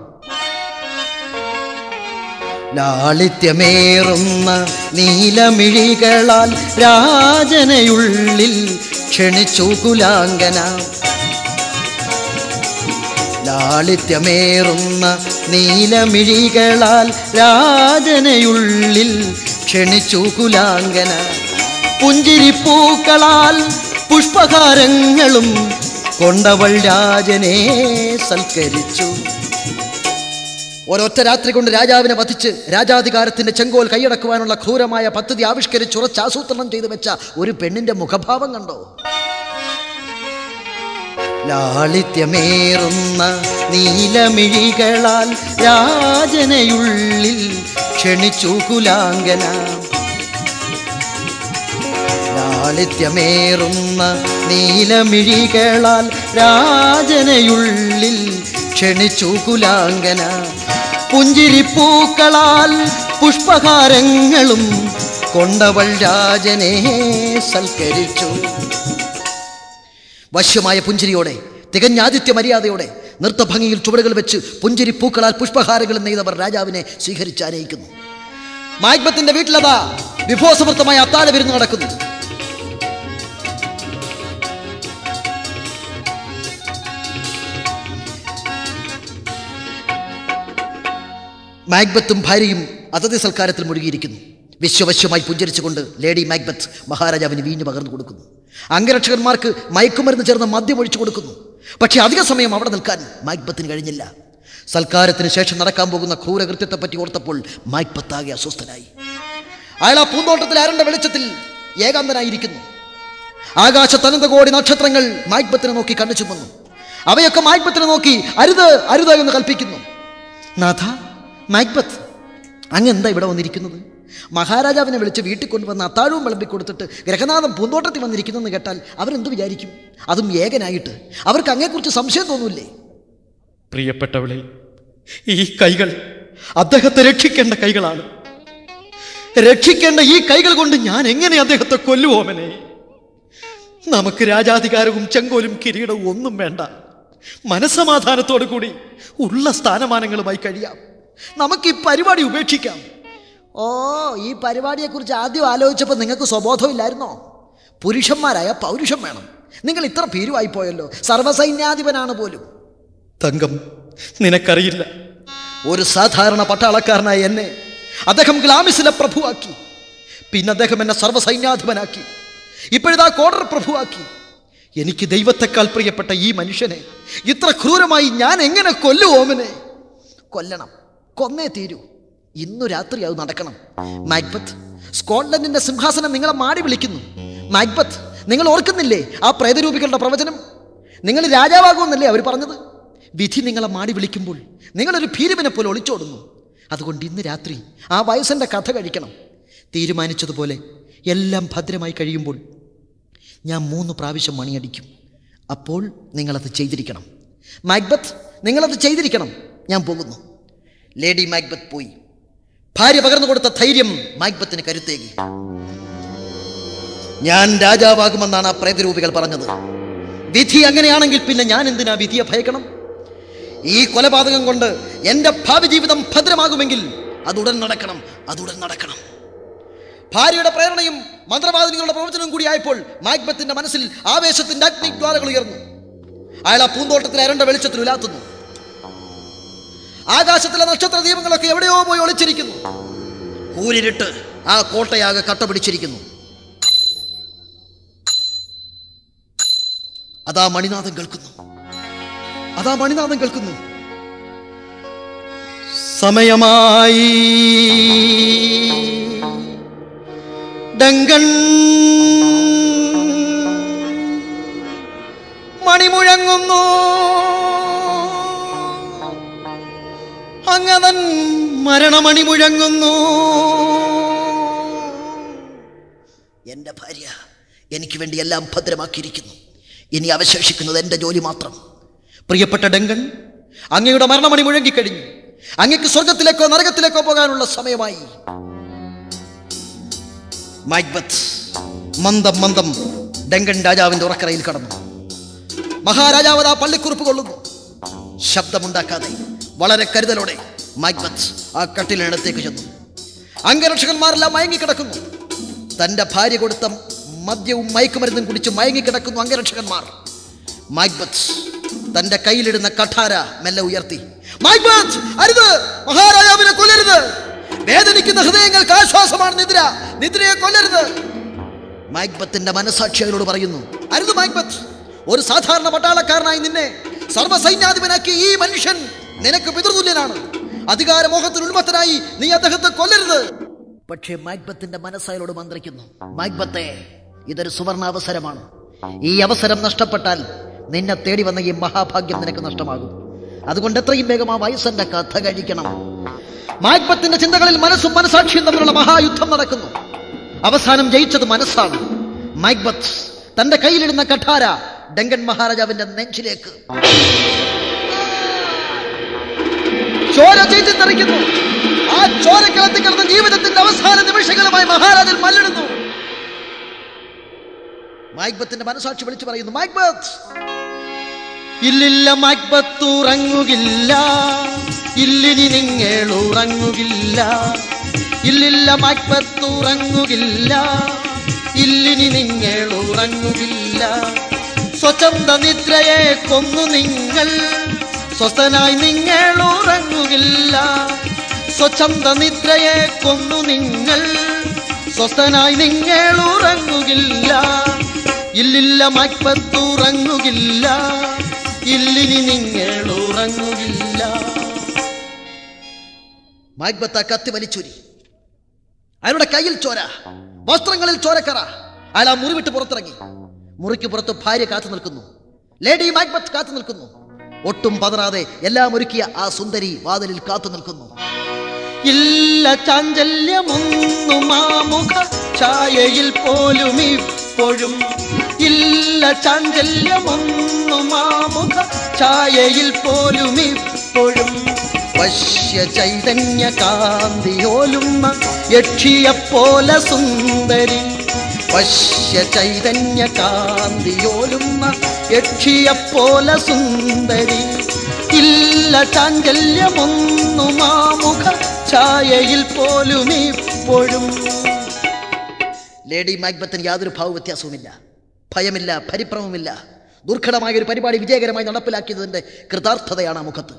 ലാളിത്യമേറുന്ന നീലമിഴികളാൽ രാജനയുള്ളിൽ ക്ഷണിച്ചു കുലാങ്കന. ലാളിത്യമേറുന്ന നീലമിഴികളാൽ രാജനയുള്ളിൽ ക്ഷണിച്ചു കുലാങ്കന. പുഞ്ചിരിപ്പൂക്കളാൽ പുഷ്പഹാരങ്ങളും കൊണ്ടവൾ രാജനെ സൽക്കരിച്ചു. ഒരൊറ്റ രാത്രി കൊണ്ട് രാജാവിനെ വധിച്ച് രാജാധികാരത്തിന്റെ ചെങ്കോൽ കൈയടക്കുവാനുള്ള ക്രൂരമായ പദ്ധതി ആവിഷ്കരിച്ചുറച്ച് ആസൂത്രണം ചെയ്തു വെച്ച ഒരു പെണ്ണിന്റെ മുഖഭാവം കണ്ടോ? ലാളിത്യമേറുന്ന നീലമിഴികളാൽ രാജനയുള്ളിൽ ക്ഷണിച്ചു കുലാങ്കന. ലാളിത്യമേറുന്ന നീലമിഴികളാൽ രാജനയുള്ളിൽ ക്ഷണിച്ചു കുലാങ്കന. പുഞ്ചിരിപ്പൂക്കളാൽ പുഷ്പഹാരങ്ങളും കൊണ്ടവൾ രാജനെ സൽക്കരിച്ചു. വശ്യമായ പുഞ്ചിരിയോടെ, തികഞ്ഞ ആതിഥ്യ മര്യാദയോടെ, നൃത്തഭംഗിയിൽ ചുവടുകൾ വെച്ച് പുഞ്ചിരി പൂക്കളാൽ പുഷ്പഹാരങ്ങൾ നെയ്തവർ രാജാവിനെ സ്വീകരിച്ച് ആനയിക്കുന്നു. മാക്ബത്തിന്റെ വീട്ടിലതാ വിഭവസമൃദ്ധമായ അത്താഴ വിരുന്ന് നടക്കുന്നു. മാക്ബത്തും ഭാര്യയും അതിഥി സൽക്കാരത്തിൽ മുഴുകിയിരിക്കുന്നു. വിശ്വവശ്യമായി പുഞ്ചരിച്ചുകൊണ്ട് ലേഡി മാക്ബത്ത് മഹാരാജാവിന് വീഞ്ഞു പകർന്നു കൊടുക്കുന്നു. അംഗരക്ഷകന്മാർക്ക് മയക്കുമരുന്ന് ചേർന്ന് മദ്യം ഒഴിച്ചു കൊടുക്കുന്നു. പക്ഷേ അധിക സമയം അവിടെ നിൽക്കാൻ മാക്ബത്തിന് കഴിഞ്ഞില്ല. സൽക്കാരത്തിന് ശേഷം നടക്കാൻ പോകുന്ന ക്രൂരകൃത്യത്തെപ്പറ്റി ഓർത്തപ്പോൾ മാക്ബത്ത് ആകെ അസ്വസ്ഥനായി. അയാൾ ആ പൂന്തോട്ടത്തിൽ അരണ്ട വെളിച്ചത്തിൽ ഏകാന്തനായിരിക്കുന്നു. ആകാശത്തനന്ത കോടി നക്ഷത്രങ്ങൾ മാക്ബത്തിനെ നോക്കി കണ്ണു ചുമന്നു. അവയൊക്കെ മാക്ബത്തിനെ നോക്കി അരുത് അരുത് എന്ന് കൽപ്പിക്കുന്നു. നാഥ, മാക്ബത്ത്, അങ്ങ് എന്താ ഇവിടെ വന്നിരിക്കുന്നത്? മഹാരാജാവിനെ വിളിച്ച് വീട്ടിൽ കൊണ്ടുവന്ന് അത്താഴവും വിളമ്പി കൊടുത്തിട്ട് ഗ്രഹനാഥം പൂന്തോട്ടത്തിൽ വന്നിരിക്കുന്നെന്ന് കേട്ടാൽ അവരെന്ത് വിചാരിക്കും? അതും ഏകനായിട്ട്. അവർക്ക് അങ്ങയെക്കുറിച്ച് സംശയം തോന്നൂല്ലേ? പ്രിയപ്പെട്ടവളെ, ഈ കൈകൾ അദ്ദേഹത്തെ രക്ഷിക്കേണ്ട കൈകളാണ്. രക്ഷിക്കേണ്ട ഈ കൈകൾ കൊണ്ട് ഞാൻ എങ്ങനെ അദ്ദേഹത്തെ കൊല്ലുവോമനെ? നമുക്ക് രാജാധികാരവും ചെങ്കോലും കിരീടവും ഒന്നും വേണ്ട. മനസ്സമാധാനത്തോടു കൂടി ഉള്ള സ്ഥാനമാനങ്ങളുമായി കഴിയാം. നമുക്ക് ഈ പരിപാടി ഉപേക്ഷിക്കാം. ഓ, ഈ പരിപാടിയെക്കുറിച്ച് ആദ്യം ആലോചിച്ചപ്പോൾ നിങ്ങൾക്ക് സ്വബോധമില്ലായിരുന്നോ? പുരുഷന്മാരായ പൗരുഷം വേണം. നിങ്ങൾ ഇത്ര ഭീരുവായി പോയല്ലോ. സർവ്വസൈന്യാധിപനാണ് പോലും. തങ്കം, നിനക്കറിയില്ല, ഒരു സാധാരണ പട്ടാളക്കാരനായ എന്നെ അദ്ദേഹം ഗ്ലാമിസിലെ പ്രഭുവാക്കി. പിന്നെ അദ്ദേഹം എന്നെ സർവ്വസൈന്യാധിപനാക്കി. ഇപ്പോഴിതാ കോടർ പ്രഭുവാക്കി. എനിക്ക് ദൈവത്തെക്കാൾ പ്രിയപ്പെട്ട ഈ മനുഷ്യനെ ഇത്ര ക്രൂരമായി ഞാൻ എങ്ങനെ കൊല്ലുവോമനെ? കൊല്ലണം, കൊന്നേ തീരൂ. ഇന്നു രാത്രി അത് നടക്കണം. മാക്ബത്ത്, സ്കോട്ട്ലൻഡിന്റെ സിംഹാസനം നിങ്ങളെ മാടി വിളിക്കുന്നു. മാക്ബത്ത്, നിങ്ങൾ ഓർക്കുന്നില്ലേ ആ പ്രേതരൂപികളുടെ പ്രവചനം? നിങ്ങൾ രാജാവാകുമെന്നല്ലേ അവർ പറഞ്ഞത്? വിധി നിങ്ങളെ മാടി വിളിക്കുമ്പോൾ നിങ്ങളൊരു ഭീരുവിനെ പോലെ ഒളിച്ചോടുന്നു. അതുകൊണ്ട് ഇന്ന് രാത്രി ആ വയസ്സൻ്റെ കഥ കഴിക്കണം. തീരുമാനിച്ചതുപോലെ എല്ലാം ഭദ്രമായി കഴിയുമ്പോൾ ഞാൻ മൂന്ന് പ്രാവശ്യം മണിയടിക്കും. അപ്പോൾ നിങ്ങളത് ചെയ്തിരിക്കണം. മാക്ബത്ത്, നിങ്ങളത് ചെയ്തിരിക്കണം. ഞാൻ പോകുന്നു. ലേഡി മാക്ബത്ത് പോയി. ഭാര്യ പകർന്നു കൊടുത്ത ധൈര്യം മാക്ബത്തിന് കരുത്തേകി. ഞാൻ രാജാവാകുമെന്നാണ് ആ പ്രേതരൂപികൾ പറഞ്ഞത്. വിധി അങ്ങനെയാണെങ്കിൽ പിന്നെ ഞാൻ എന്തിനാ വിധിയെ ഭയക്കണം? ഈ കൊലപാതകം കൊണ്ട് എൻ്റെ ഭാവി ജീവിതം ഭദ്രമാകുമെങ്കിൽ അതുടൻ നടക്കണം, അതുടൻ നടക്കണം. ഭാര്യയുടെ പ്രേരണയും മന്ത്രവാദിനികളുടെ പ്രവചനവും കൂടി ആയപ്പോൾ മാക്ബത്തിന്റെ മനസ്സിൽ ആവേശത്തിന്റെ അഗ്നിജ്വാലകൾ ഉയർന്നു. അയാൾ ആ പൂന്തോട്ടത്തിലെ അരണ്ട വെളിച്ചത്തിൽ ഉലാത്തുന്നു. ആകാശത്തിലെ നക്ഷത്ര ദീപങ്ങളൊക്കെ എവിടെയോ പോയി ഒളിച്ചിരിക്കുന്നു. കൂരിരുട്ട് ആ കോട്ടയാകെ കട്ട പിടിച്ചിരിക്കുന്നു. അതാ മണിനാഥം കേൾക്കുന്നു. അതാ മണിനാഥം കേൾക്കുന്നു. സമയമായി ഡങ്കൺ മണിമുഴങ്ങുന്നു. അങ്ങതൻ മരണമണി മുഴങ്ങുന്നു. എൻ്റെ ഭാര്യ എനിക്ക് വേണ്ടി എല്ലാം ഭദ്രമാക്കിയിരിക്കുന്നു. ഇനി അവശേഷിക്കുന്നത് എൻ്റെ ജോലി മാത്രം. പ്രിയപ്പെട്ട ഡങ്കൺ, അങ്ങയുടെ മരണമണി മുഴങ്ങിക്കഴിഞ്ഞു. അങ്ങക്ക് സ്വർഗത്തിലേക്കോ നരകത്തിലേക്കോ പോകാനുള്ള സമയമായി. മാക്ബത്ത് മന്ദം മന്ദം ഡങ്കൺ രാജാവിൻ്റെ ഉറക്കറയിൽ കടന്നു. മഹാരാജാവ് ആ പള്ളിക്കുറിപ്പ് കൊള്ളുന്നു. ശബ്ദമുണ്ടാക്കാതെ വളരെ കരുതലോടെ മാക്ബത്ത് ആ കട്ടിലിനടുത്തേക്ക് ചെന്നു. അംഗരക്ഷകന്മാരെല്ലാം മയങ്ങിക്കിടക്കുന്നു. തൻ്റെ ഭാര്യ കൊടുത്ത മദ്യവും മയക്കുമരുന്നും കുടിച്ച് മയങ്ങിക്കിടക്കുന്നു അംഗരക്ഷകന്മാർ. മാക്ബത്ത് തൻ്റെ കയ്യിലിടുന്ന കഠാര മെല്ലെ ഉയർത്തി. മാക്ബത്ത്, അരുത്! മഹാരാജാവിനെ കൊല്ലരുത്! വേദനിക്കുന്ന ഹൃദയങ്ങൾക്ക് ആശ്വാസമാണ് നിദ്ര. നിദ്രയെ കൊല്ലരുത്! മാക്ബത്തിന്റെ മനസാക്ഷികളോട് പറയുന്നു, അരുത് മാക്ബത്ത്! ഒരു സാധാരണ പട്ടാളക്കാരനായി നിന്നെ സർവ്വസൈന്യാധിപനാക്കിയ ഈ മനുഷ്യൻ നിനക്ക് പിതൃതുല്യനാണ്. അധികാരമോഹത്തിൽ ഉന്മത്തനായി നീ അദ്ദേഹത്തെ കൊല്ലരുത്. പക്ഷേ മാക്ബത്തിന്റെ മനസ്സയാളോട് മന്ത്രിക്കുന്നു, മാക്ബത്തെ, ഇതൊരു സുവർണ അവസരമാണ്. ഈ അവസരം നഷ്ടപ്പെട്ടാൽ നിന്നെ തേടി വന്ന ഈ മഹാഭാഗ്യം നിനക്ക് നഷ്ടമാകും. അതുകൊണ്ട് എത്രയും വേഗം ആ വയസ്സന്റെ കഥ കഴിക്കണം. മാക്ബത്തിന്റെ ചിന്തകളിൽ മനസ്സും മനസാക്ഷിയും തമ്മിലുള്ള മഹായുദ്ധം നടക്കുന്നു. അവസാനം ജയിച്ചത് മനസ്സാണ്. മാക്ബത്ത് തന്റെ കയ്യിലിടുന്ന കഠാര ഡങ്കൻ മഹാരാജാവിന്റെ നെഞ്ചിലേക്ക് ചോര ചീറ്റിത്തെറിക്കുന്നു. ആ ചോരക്കളത്തിൽ കിടന്ന ജീവിതത്തിന്റെ അവസാന നിമിഷങ്ങളുമായി മഹാരാജൻ മല്ലിടുന്നു. മാക്ബത്തിന്റെ മനസാക്ഷി വിളിച്ചു പറയുന്നു, മാക്ബത്ത് ഇല്ലില്ല മാക്ബത്ത് ഉറങ്ങുകില്ല, ഇല്ലിനി നിങ്ങൾ ഉറങ്ങുകില്ല. ഇല്ലില്ല മാക്ബത്ത് ഉറങ്ങുകില്ല, ഇല്ലിനി നിങ്ങൾ ഉറങ്ങുകില്ല. സ്വച്ഛന്ത നിദ്രയെ കൊന്നു നിങ്ങൾ, സ്വസ്ഥനായി നിങ്ങൾ ഉറങ്ങുകില്ല. സ്വച്ഛന്ത നിദ്രയെ കൊന്നു നിങ്ങൾ, സ്വസ്ഥനായി നിങ്ങൾ ഉറങ്ങുകില്ല. ഇല്ലില്ല മാക്ബത്ത് ഉറങ്ങുകില്ല, ഇല്ലിനി നിങ്ങൾ ഉറങ്ങുകില്ല. മാക്ബത്ത് കത്തി വലിച്ചൂരി. അയാളുടെ കയ്യിൽ ചോര, വസ്ത്രങ്ങളിൽ ചോരക്കറ. അയാൾ ആ മുറി വിട്ട് പുറത്തിറങ്ങി. മുറിക്ക് പുറത്ത് ഭാര്യ കാത്തു നിൽക്കുന്നു. ലേഡി മാക്ബത്ത് കാത്തു നിൽക്കുന്നു. ഒട്ടും പതറാതെ എല്ലാം ഒരുക്കിയ ആ സുന്ദരി വാതിലിൽ കാത്തു നിൽക്കുന്നു. ഇല്ല ചാഞ്ചല്യമൊന്നും ആ മുഖ ഛായയിൽ പോലും ഇപ്പോഴും, ഇല്ല ചാഞ്ചല്യമൊന്നും ആ മുഖ ഛായയിൽ പോലും ഇപ്പോഴും. വശ്യ ചൈതന്യ കാന്തിയോലുന്ന യക്ഷിയെപ്പോലെ സുന്ദരി, വശ്യ ചൈതന്യ കാന്തിയോലുന്ന യക്ഷിയെപ്പോലെ സുന്ദരി. ഇല്ല ചാഞ്ചല്യമൊന്നും ആ മുഖ ഛായയിൽ പോലും ഇപ്പോഴും. ലേഡി മാക്ബത്തിന് യാതൊരു ഭാവ വ്യത്യാസവുമില്ല, ഭയമില്ല, പരിഭ്രമമില്ല. ദുർഘടമായ ഒരു പരിപാടി വിജയകരമായി നടപ്പിലാക്കിയതിന്റെ കൃതാർത്ഥതയാണ് ആ മുഖത്ത്.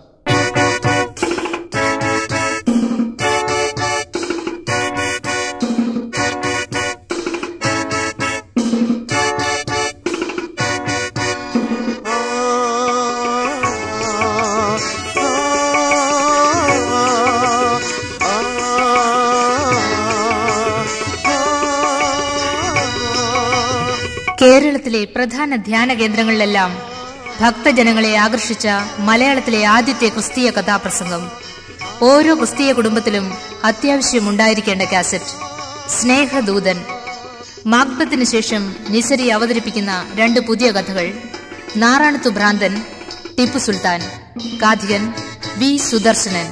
കേരളത്തിലെ പ്രധാന ധ്യാന കേന്ദ്രങ്ങളിലെല്ലാം ഭക്തജനങ്ങളെ ആകർഷിച്ച മലയാളത്തിലെ ആദ്യത്തെ ക്രിസ്തീയ കഥാപ്രസംഗം. ഓരോ ക്രിസ്തീയ കുടുംബത്തിലും അത്യാവശ്യം ഉണ്ടായിരിക്കേണ്ട കാസറ്റ് സ്നേഹദൂതൻ. മാക്ബത്തിന് ശേഷം നിസരി അവതരിപ്പിക്കുന്ന രണ്ട് പുതിയ കഥകൾ, നാറാണത്തു ഭ്രാന്തൻ, ടിപ്പു സുൽത്താൻ. കാഥികൻ വി സുദർശനൻ.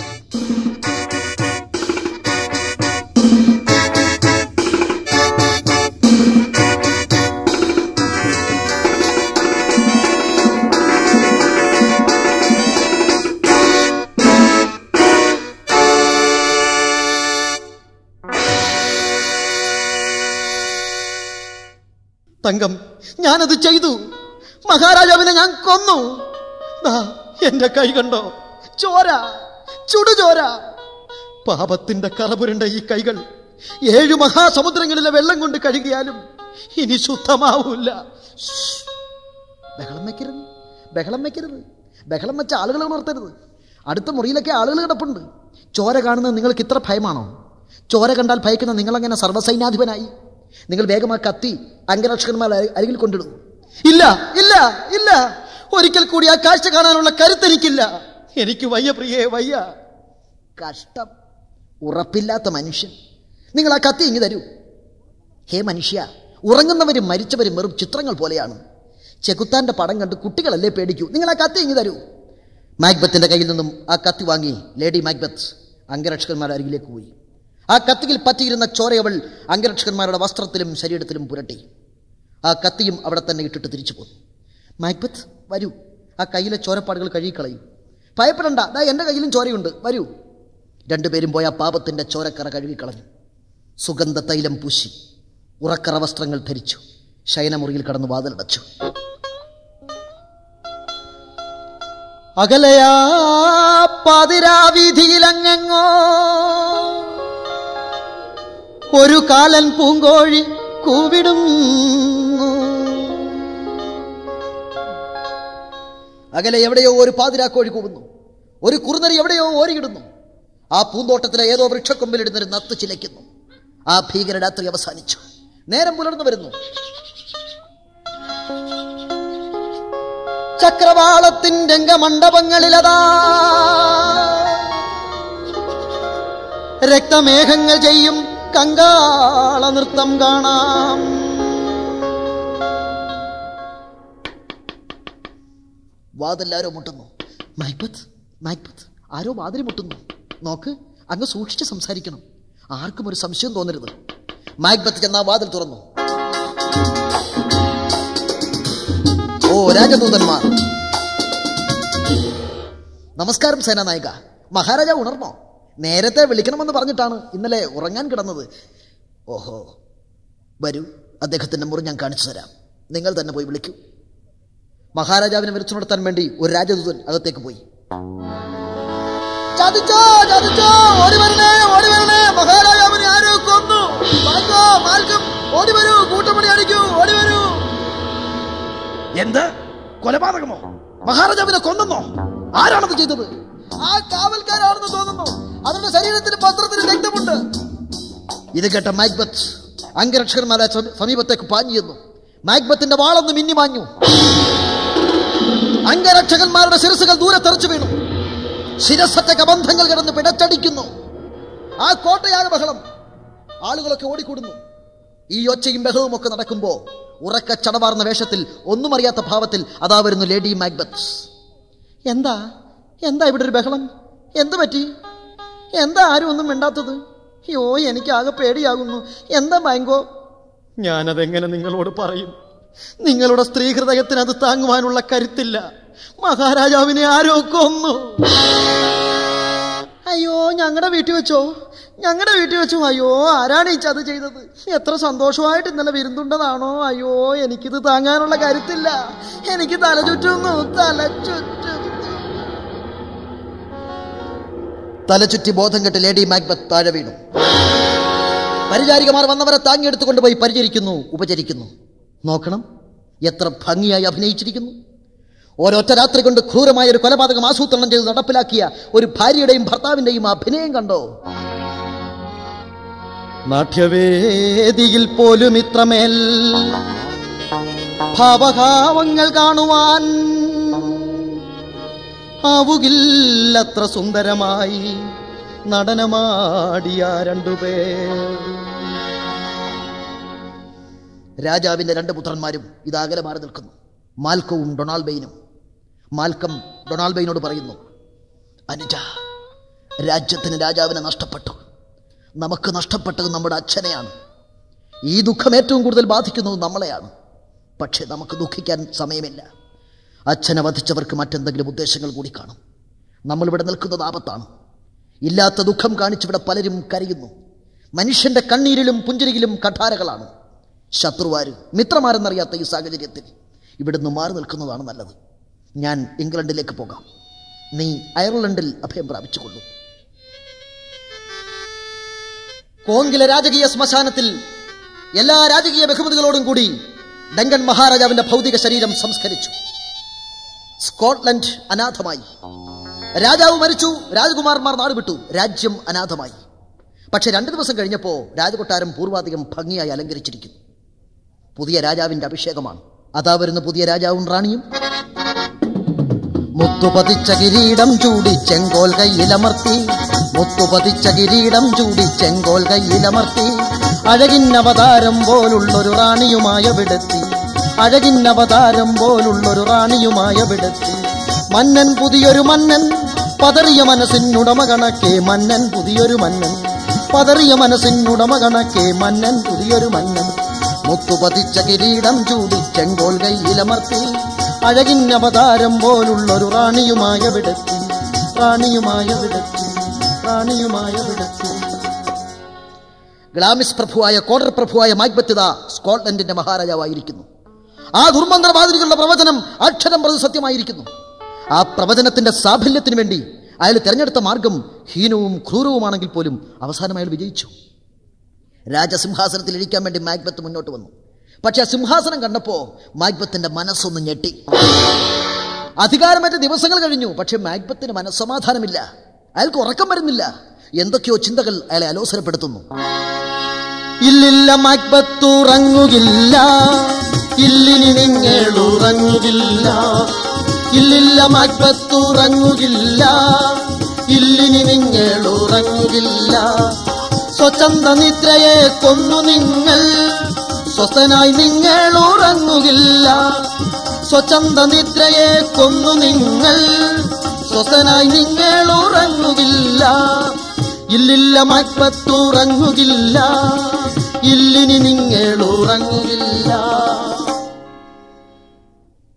തങ്കം, ഞാനത് ചെയ്തു. മഹാരാജാവിനെ ഞാൻ കൊന്നു. എന്റെ കൈ കണ്ടോ? ചോര, ചുടുചോര. പാപത്തിന്റെ കറപുരണ്ട ഈ കൈകൾ ഏഴു മഹാസമുദ്രങ്ങളിലെ വെള്ളം കൊണ്ട് കഴുകിയാലും ഇനി ശുദ്ധമാവൂല. ബഹളം വെക്കരുത്, ബഹളം വെക്കരുത്. ബഹളം വെച്ച ആളുകളെ ഉണർത്തരുത്. അടുത്ത മുറിയിലൊക്കെ ആളുകൾ കിടപ്പുണ്ട്. ചോര കാണുന്നത് നിങ്ങൾക്ക് ഇത്ര ഭയമാണോ? ചോര കണ്ടാൽ ഭയക്കുന്ന നിങ്ങളങ്ങനെ സർവ്വസൈന്യാധിപനായി? നിങ്ങൾ വേഗം ആ കത്തി അംഗരക്ഷകന്മാർ അരികിൽ കൊണ്ടിടും. ഇല്ല ഇല്ല ഇല്ല, ഒരിക്കൽ കൂടി ആ കാഴ്ച കാണാനുള്ള കരുത്തെനിക്കില്ല. എനിക്ക് വയ്യ പ്രിയേ, വയ്യ. കഷ്ടം, ഉറപ്പില്ലാത്ത മനുഷ്യൻ. നിങ്ങൾ ആ കത്തി ഇങ്ങ് തരൂ. ഹേ മനുഷ്യ, ഉറങ്ങുന്നവരും മരിച്ചവരും വെറും ചിത്രങ്ങൾ പോലെയാണ്. ചെകുത്താന്റെ പടം കണ്ട് കുട്ടികളല്ലേ പേടിക്കൂ. നിങ്ങൾ ആ കത്തി ഇങ്ങ് തരൂ. മാക്ബത്തിന്റെ കയ്യിൽ നിന്നും ആ കത്തി വാങ്ങി ലേഡി മാക്ബത്ത് അംഗരക്ഷകന്മാരുടെ അരികിലേക്ക് പോയി. ആ കത്തിയിൽ പറ്റിയിരുന്ന ചോരയവൾ അംഗരക്ഷകന്മാരുടെ വസ്ത്രത്തിലും ശരീരത്തിലും പുരട്ടി. ആ കത്തിയും അവിടെ തന്നെ ഇട്ടിട്ട് തിരിച്ചു പോന്നു. മാക്ബത്ത്, വരൂ, ആ കയ്യിലെ ചോരപ്പാടുകൾ കഴുകിക്കളയൂ. ഭയപ്പെടണ്ട, ദാ എൻ്റെ കയ്യിലും ചോരയുണ്ട്, വരൂ. രണ്ടുപേരും പോയ ആ പാപത്തിന്റെ ചോരക്കറ കഴുകിക്കളഞ്ഞു. സുഗന്ധ തൈലം പൂശി ഉറക്കറ വസ്ത്രങ്ങൾ ധരിച്ചു. ശയനമുറിയിൽ കടന്നു വാതിലടച്ചു. അകലയാ പാതിരാവീഥിയിലങ്ങോ ഒരു കാലൻ പൂങ്കോഴി കൂവിടുന്നു. അകലെ എവിടെയോ ഒരു പാതിരാക്കോഴി കൂവുന്നു. ഒരു കുറുനരി എവിടെയോ ഓരിയിടുന്നു. ആ പൂന്തോട്ടത്തിലെ ഏതോ വൃക്ഷക്കൊമ്പിലിടുന്നൊരു നത്ത് ചിലയ്ക്കുന്നു. ആ ഭീകര രാത്രി അവസാനിച്ചു. നേരം പുലർന്നു വരുന്നു. ചക്രവാളത്തിൻ രംഗമണ്ഡപങ്ങളിലതാ രക്തമേഘങ്ങൾ ചെയ്യും കങ്കാള നൃത്തം കാണാം. വാതിലാരോ മുട്ടുന്നു. മാക്ബത്ത്, മാക്ബത്ത്, ആരോ വാതിൽ മുട്ടുന്നു. നോക്ക്, അങ്ങ് സൂക്ഷിച്ച് സംസാരിക്കണം. ആർക്കും ഒരു സംശയം തോന്നരുത്. മാക്ബത്ത് ചെന്നാ വാതിൽ തുറന്നു. ഓ രാജദൂതന്മാർ, നമസ്കാരം സേനാനായിക. മഹാരാജാവ് ഉണർന്നോ? നേരത്തെ വിളിക്കണമെന്ന് പറഞ്ഞിട്ടാണ് ഇന്നലെ ഉറങ്ങാൻ കിടന്നത്. ഓഹോ, വരൂ, അദ്ദേഹത്തിന്റെ മുറി ഞാൻ കാണിച്ചു തരാം. നിങ്ങൾ തന്നെ പോയി വിളിക്കൂ. മഹാരാജാവിനെ വിളിച്ചു നടത്താൻ വേണ്ടി ഒരു രാജദൂതൻ അകത്തേക്ക് പോയി. ചതിച്ചോ ചതിച്ചോ, ഓടി വരണേ ഓടി വരണേ, മഹാരാജാവിനെ ആരോ കൊന്നു. മാൽക്കോ മാൽക്കം, ഓടി വരൂ, കൂട്ടമണി അടിക്കൂ, ഓടി വരൂ. എന്ത് കൊലപാതകമോ? മഹാരാജാവിനെ കൊന്നെന്നോ? ആരാണത് ചെയ്തത്? ആ കാവൽക്കാരാണെന്ന് തോന്നുന്നു. അവരുടെ ശരീരത്തിന് പത്രത്തിന് രക്തമുണ്ട്. ഇത് കേട്ട മാക്ബത്ത് അംഗരക്ഷകന്മാരെ സമീപത്തേക്ക് പാഞ്ഞു ചെന്നു. മാക്ബത്തിന്റെ വാളൊന്ന് മിന്നി മാഞ്ഞു. അംഗരക്ഷകന്മാരുടെ ശിരസുകൾ ദൂരെ തെറിച്ചു വീണു. ശിരസറ്റ കബന്ധങ്ങൾ കിടന്ന് പിടച്ചടിക്കുന്നു. ആ കോട്ടയാകെ ബഹളം. ആളുകളൊക്കെ ഓടിക്കൂടുന്നു. ഈ ഒച്ചയും ബഹളവും ഒക്കെ നടക്കുമ്പോ ഉറക്ക ചടവാർന്ന വേഷത്തിൽ ഒന്നും അറിയാത്ത ഭാവത്തിൽ അതാ വരുന്നു ലേഡി മാക്ബത്ത്. എന്താ എന്താ ഇവിടെ ഒരു ബഹളം? എന്ത് പറ്റി? എന്താ ആരും ഒന്നും മിണ്ടാത്തത്? യോ, എനിക്ക് ആകെ പേടിയാകുന്നു. എന്താ ബാങ്കോ? ഞാനതെങ്ങനെ നിങ്ങളോട് പറയും? നിങ്ങളുടെ സ്ത്രീ ഹൃദയത്തിന് അത് താങ്ങുവാനുള്ള കരുത്തില്ല. മഹാരാജാവിനെ ആരോ കൊന്നു. അയ്യോ, ഞങ്ങളുടെ വീട്ടിൽ വെച്ചോ? ഞങ്ങളുടെ വീട്ടിൽ വെച്ചു. അയ്യോ, ആരാണ് ഈ ചത് ചെയ്തത്? എത്ര സന്തോഷമായിട്ട് ഇന്നലെ വിരുന്നുണ്ടതാണോ? അയ്യോ, എനിക്കിത് താങ്ങാനുള്ള കരുത്തില്ല. എനിക്ക് തല ചുറ്റുന്നു, തല ചുറ്റുന്നു. തലചുറ്റി ബോധം കെട്ട് ലേഡി മാക്ബത്ത് താഴെ വീണു. പരിചാരികമാർ വന്നവരെ താങ്ങിയെടുത്തുകൊണ്ട് പോയി പരിചരിക്കുന്നു, ഉപചരിക്കുന്നു. നോക്കണം, എത്ര ഭംഗിയായി അഭിനയിച്ചിരിക്കുന്നു. ഒരൊറ്റ രാത്രി കൊണ്ട് ക്രൂരമായ ഒരു കൊലപാതകം ആസൂത്രണം ചെയ്ത് നടപ്പിലാക്കിയ ഒരു ഭാര്യയുടെയും ഭർത്താവിന്റെയും അഭിനയം കണ്ടോ? നാട്യവേദിയിൽ പോലും ഇത്രമേൽ ഭാവഭാവങ്ങൾ കാണുവാൻ ആവുകില്ലത്ര സുന്ദരമായി നടനമാടിയ രണ്ടുപേർ. രാജാവിന്റെ രണ്ട് പുത്രന്മാരും ഇതാകലെ മാറി നിൽക്കുന്നു. മാൽക്കവും ഡൊണാൾബെയിനും. മാൽക്കം ഡൊണാൾബെയിനോട് പറയുന്നു, അനുജ, രാജ്യത്തിന് രാജാവിനെ നഷ്ടപ്പെട്ടു. നമുക്ക് നഷ്ടപ്പെട്ടത് നമ്മുടെ അച്ഛനെയാണ്. ഈ ദുഃഖം ഏറ്റവും കൂടുതൽ ബാധിക്കുന്നത് നമ്മളെയാണ്. പക്ഷെ നമുക്ക് ദുഃഖിക്കാൻ സമയമില്ല. അച്ഛനെ വധിച്ചവർക്ക് മറ്റെന്തെങ്കിലും ഉദ്ദേശങ്ങൾ കൂടി കാണും. നമ്മളിവിടെ നിൽക്കുന്നത് ആപത്താണ്. ഇല്ലാത്ത ദുഃഖം കാണിച്ചിവിടെ പലരും കരയുന്നു. മനുഷ്യന്റെ കണ്ണീരിലും പുഞ്ചിരിയിലും കഠാരകളാണ്. ശത്രുവാര് മിത്രമാരെന്നറിയാത്ത ഈ സാഹചര്യത്തിൽ ഇവിടുന്ന് മാറി നിൽക്കുന്നതാണ് നല്ലത്. ഞാൻ ഇംഗ്ലണ്ടിലേക്ക് പോകാം. നീ അയർലൻഡിൽ അഭയം പ്രാപിച്ചുകൊള്ളു. കോങ്കിലെ രാജകീയ ശ്മശാനത്തിൽ എല്ലാ രാജകീയ ബഹുമതികളോടും കൂടി ഡങ്കൻ മഹാരാജാവിന്റെ ഭൗതിക ശരീരം സംസ്കരിച്ചു. സ്കോട്ട്ലൻഡ് അനാഥമായി. രാജാവ് മരിച്ചു, രാജകുമാരന്മാർ നാടുവിട്ടു, രാജ്യം അനാഥമായി. പക്ഷെ രണ്ടു ദിവസം കഴിഞ്ഞപ്പോ രാജകൊട്ടാരം പൂർവാധികം ഭംഗിയായി അലങ്കരിച്ചിരിക്കുന്നു. പുതിയ രാജാവിന്റെ അഭിഷേകമാണ്. അതാ വരുന്ന പുതിയ രാജാവും റാണിയും. മുത്തുപതിച്ച കിരീടം ചൂടി ചെങ്കോൽ കയ്യിലമർത്തി, മുത്തുപതിച്ച കിരീടം ചൂടി ചെങ്കോൽ കയ്യിലമർത്തി, അഴകിന്നവതാരം പോലുള്ളൊരു റാണിയുമായ വിടത്തി, അഴകിന്നവതാരം പോലുള്ളൊരു റാണിയുമായ വിടത്തി. മന്നൻ പുതിയൊരു മന്നൻ, പതറിയ മനസ്സിനുടമ കണക്കെ മന്നൻ പുതിയൊരു മന്നൻ, പതറിയ മനസ്സിനുടമ കണക്കെ മന്നൻ പുതിയൊരു മന്നൻ. മുത്തുപതിച്ച കിരീടം ചൂടി ചെങ്കോൽ കയ്യിലമർത്തി, അഴകിന്നവതാരം പോലുള്ളൊരു റാണിയുമായ വിടത്തി, റാണിയുമായ വിടത്തി, റാണിയുമായ വിടത്തി. ഗ്ലാമിസ് പ്രഭുവായ കോഡർ പ്രഭുവായ മാക്ബത്ത് സ്കോട്ട്ലൻഡിന്റെ മഹാരാജാവായിരിക്കുന്നു. ആ ദുർമന്ത്രവാദികളുടെ പ്രവചനം അക്ഷരം പ്രതി സത്യമായിരിക്കുന്നു. ആ പ്രവചനത്തിന്റെ സാഫല്യത്തിന് വേണ്ടി അയാൾ തിരഞ്ഞെടുത്ത മാർഗം ഹീനവും ക്രൂരവുമാണെങ്കിൽ പോലും അവസാനം അയാൾ വിജയിച്ചു. രാജസിംഹാസനത്തിൽ ഇരിക്കാൻ വേണ്ടി മാക്ബത്ത് മുന്നോട്ട് വന്നു. പക്ഷെ ആ സിംഹാസനം കണ്ടപ്പോ മാക്ബത്തിന്റെ മനസ്സൊന്ന് ഞെട്ടി. അധികാരമേറ്റ ദിവസങ്ങൾ കഴിഞ്ഞു, പക്ഷെ മാക്ബത്തിന് മനസ്സമാധാനമില്ല. അയാൾക്ക് ഉറക്കം വരുന്നില്ല. എന്തൊക്കെയോ ചിന്തകൾ അയാളെ അലോസരപ്പെടുത്തുന്നു. ഇല്ലില്ല മാക്ബത്തുറങ്ങുകില്ല, ഇല്ലിനി നിങ്ങളുറങ്ങുകില്ല, ഇല്ലില്ല മാക്ബത്തുറങ്ങുകില്ല, ഇല്ലിനി നിങ്ങളുറങ്ങുകില്ല. സ്വച്ഛന്ത നിദ്രയെ കൊന്നു നിങ്ങൾ, സ്വസ്ഥനായി നിങ്ങൾ ഉറങ്ങുകില്ല. സ്വച്ഛന്ത നിദ്രയെ കൊന്നു നിങ്ങൾ, സ്വസ്ഥനായി നിങ്ങൾ ഉറങ്ങുകില്ല. ഇല്ലില്ല മാക്ബത്തുറങ്ങുകില്ല, ഇല്ലിനി നിങ്ങൾ ഉറങ്ങുകില്ല.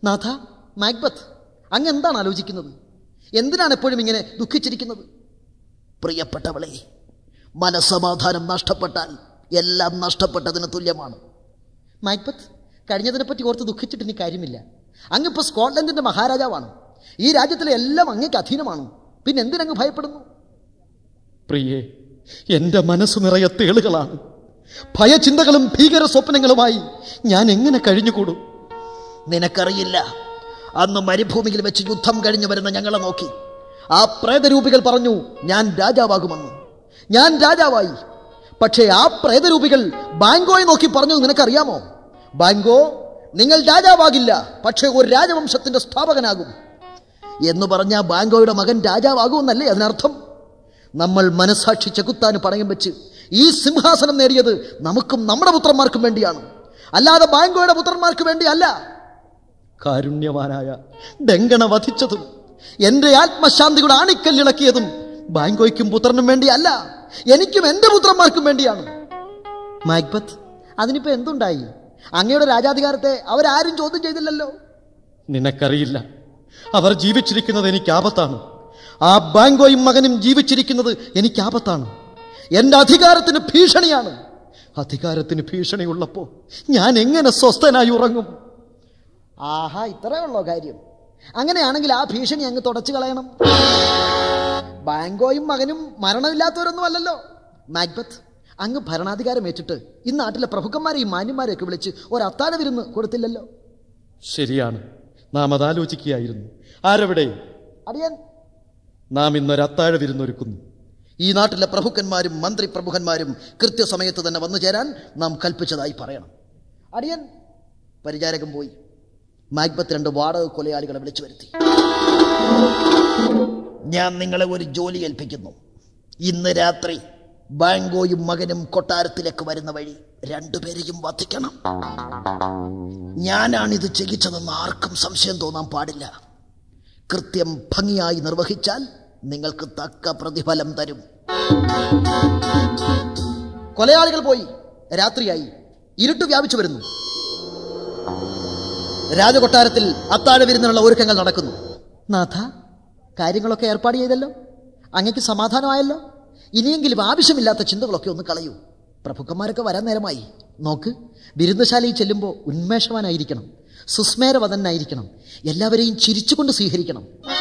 നാഥ, മാക്ബത്ത്, അങ്ങ് എന്താണ് ആലോചിക്കുന്നത്? എന്തിനാണ് എപ്പോഴും ഇങ്ങനെ ദുഃഖിച്ചിരിക്കുന്നത്? പ്രിയപ്പെട്ടവളെ, മനസ്സമാധാനം നഷ്ടപ്പെട്ടാൽ എല്ലാം നഷ്ടപ്പെട്ടതിന് തുല്യമാണ്. മാക്ബത്ത്, കഴിഞ്ഞതിനെപ്പറ്റി ഓർത്ത് ദുഃഖിച്ചിട്ട് ഇനി കാര്യമില്ല. അങ്ങിപ്പോൾ സ്കോട്ട്ലൻഡിന്റെ മഹാരാജാവാണ്. ഈ രാജ്യത്തിലെ എല്ലാം അങ്ങേക്ക് അധീനമാണ്. പിന്നെ എന്തിനങ്ങ് ഭയപ്പെടുന്നു? പ്രിയേ, എന്റെ മനസ്സ് നിറയെ തേളുകളാണ്. ഭയചിന്തകളും ഭീകര സ്വപ്നങ്ങളുമായി ഞാൻ എങ്ങനെ കഴിഞ്ഞുകൂടും? നിനക്കറിയില്ല, അന്ന് മരുഭൂമിയിൽ വെച്ച് യുദ്ധം കഴിഞ്ഞു വരുന്ന ഞങ്ങളെ നോക്കി ആ പ്രേതരൂപികൾ പറഞ്ഞു ഞാൻ രാജാവാകുമെന്ന്. ഞാൻ രാജാവായി. പക്ഷേ ആ പ്രേതരൂപികൾ ബാങ്കോയെ നോക്കി പറഞ്ഞു, നിനക്കറിയാമോ ബാങ്കോ, നിങ്ങൾ രാജാവാകില്ല, പക്ഷേ ഒരു രാജവംശത്തിന്റെ സ്ഥാപകനാകും എന്ന് പറഞ്ഞ ബാങ്കോയുടെ മകൻ രാജാവാകുമെന്നല്ലേ അതിനർത്ഥം? നമ്മൾ മനസാക്ഷി ചെകുത്താന് പണയം വെച്ച് ഈ സിംഹാസനം നേടിയത് നമുക്കും നമ്മുടെ പുത്രന്മാർക്കും വേണ്ടിയാണ്, അല്ലാതെ ബാങ്കോയുടെ പുത്രന്മാർക്ക് വേണ്ടിയല്ല. കാരുണ്യവാനായ ഡെങ്കണ വധിച്ചതും എന്റെ ആത്മശാന്തിയുടെ ആണിക്കല്ലിളക്കിയതും ബാങ്കോയ്ക്കും പുത്രനും വേണ്ടിയല്ല, എനിക്കും എന്റെ പുത്രന്മാർക്കും വേണ്ടിയാണ്. മാക്ബത്ത്, അതിനിപ്പോ എന്തുണ്ടായി? അങ്ങയുടെ രാജാധികാരത്തെ അവരാരും ചോദ്യം ചെയ്തില്ലല്ലോ. നിനക്കറിയില്ല, അവർ ജീവിച്ചിരിക്കുന്നത് എനിക്ക് ആപത്താണ്. ആ ബാങ്കോയും മകനും ജീവിച്ചിരിക്കുന്നത് എനിക്ക് ആപത്താണ്. എന്റെ അധികാരത്തിന് ഭീഷണിയാണ്. അധികാരത്തിന് ഭീഷണിയുള്ളപ്പോ ഞാൻ എങ്ങനെ സ്വസ്ഥനായി ഉറങ്ങും? ആഹാ, ഇത്രയേ ഉള്ളോ കാര്യം? അങ്ങനെയാണെങ്കിൽ ആ ഭീഷണി അങ്ങ് തുടച്ചു കളയണം. ബാങ്കോയും മകനും മരണമില്ലാത്തവരൊന്നും അല്ലല്ലോ. മാക്ബത്ത്, അങ്ങ് ഭരണാധികാരം ഏറ്റിട്ട് ഈ നാട്ടിലെ പ്രഭുക്കന്മാരെയും മാന്യന്മാരെയൊക്കെ വിളിച്ച് ഒരു അത്താഴ വിരുന്ന് കൊടുത്തില്ലല്ലോ. ശരിയാണ്, നാം അതാലോചിക്കുകയായിരുന്നു. ആരവിടെ? അടിയൻ. നാം ഇന്നൊരു അത്താഴ വിരുന്നൊരുക്കുന്നു. ഈ നാട്ടിലെ പ്രഭുക്കന്മാരും മന്ത്രി പ്രമുഖന്മാരും കൃത്യസമയത്ത് തന്നെ വന്നു ചേരാൻ നാം കൽപ്പിച്ചതായി പറയണം. അടിയൻ. പരിചാരകൻ പോയി മാക്ബത്ത് രണ്ട് വാടക കൊലയാളികളെ വിളിച്ചു വരുത്തി. ഞാൻ നിങ്ങളെ ഒരു ജോലി ഏൽപ്പിക്കുന്നു. ഇന്ന് രാത്രി ബാങ്കോയും മകനും കൊട്ടാരത്തിലേക്ക് വരുന്ന വഴി രണ്ടുപേരെയും വധിക്കണം. ഞാനാണിത് ചെയ്യിച്ചതെന്ന് ആർക്കും സംശയം തോന്നാൻ പാടില്ല. കൃത്യം ഭംഗിയായി നിർവഹിച്ചാൽ നിങ്ങൾക്ക് തക്ക പ്രതിഫലം തരും. കൊലയാളികൾ പോയി. രാത്രിയായി. ഇരുട്ട് വ്യാപിച്ചു വരുന്നു. രാജകൊട്ടാരത്തിൽ അത്താഴ വിരുന്നിനുള്ള ഒരുക്കങ്ങൾ നടക്കുന്നു. നാഥ, കാര്യങ്ങളൊക്കെ ഏർപ്പാട് ചെയ്തല്ലോ. അങ്ങക്ക് സമാധാനമായല്ലോ. ഇനിയെങ്കിലും ആവശ്യമില്ലാത്ത ചിന്തകളൊക്കെ ഒന്ന് കളയൂ. പ്രഭുക്കന്മാരൊക്കെ വരാൻ നേരമായി. നോക്ക്, വിരുന്നശാലയിൽ ചെല്ലുമ്പോൾ ഉന്മേഷവാനായിരിക്കണം, സുസ്മേരവദനായിരിക്കണം, എല്ലാവരെയും ചിരിച്ചുകൊണ്ട് സ്വീകരിക്കണം.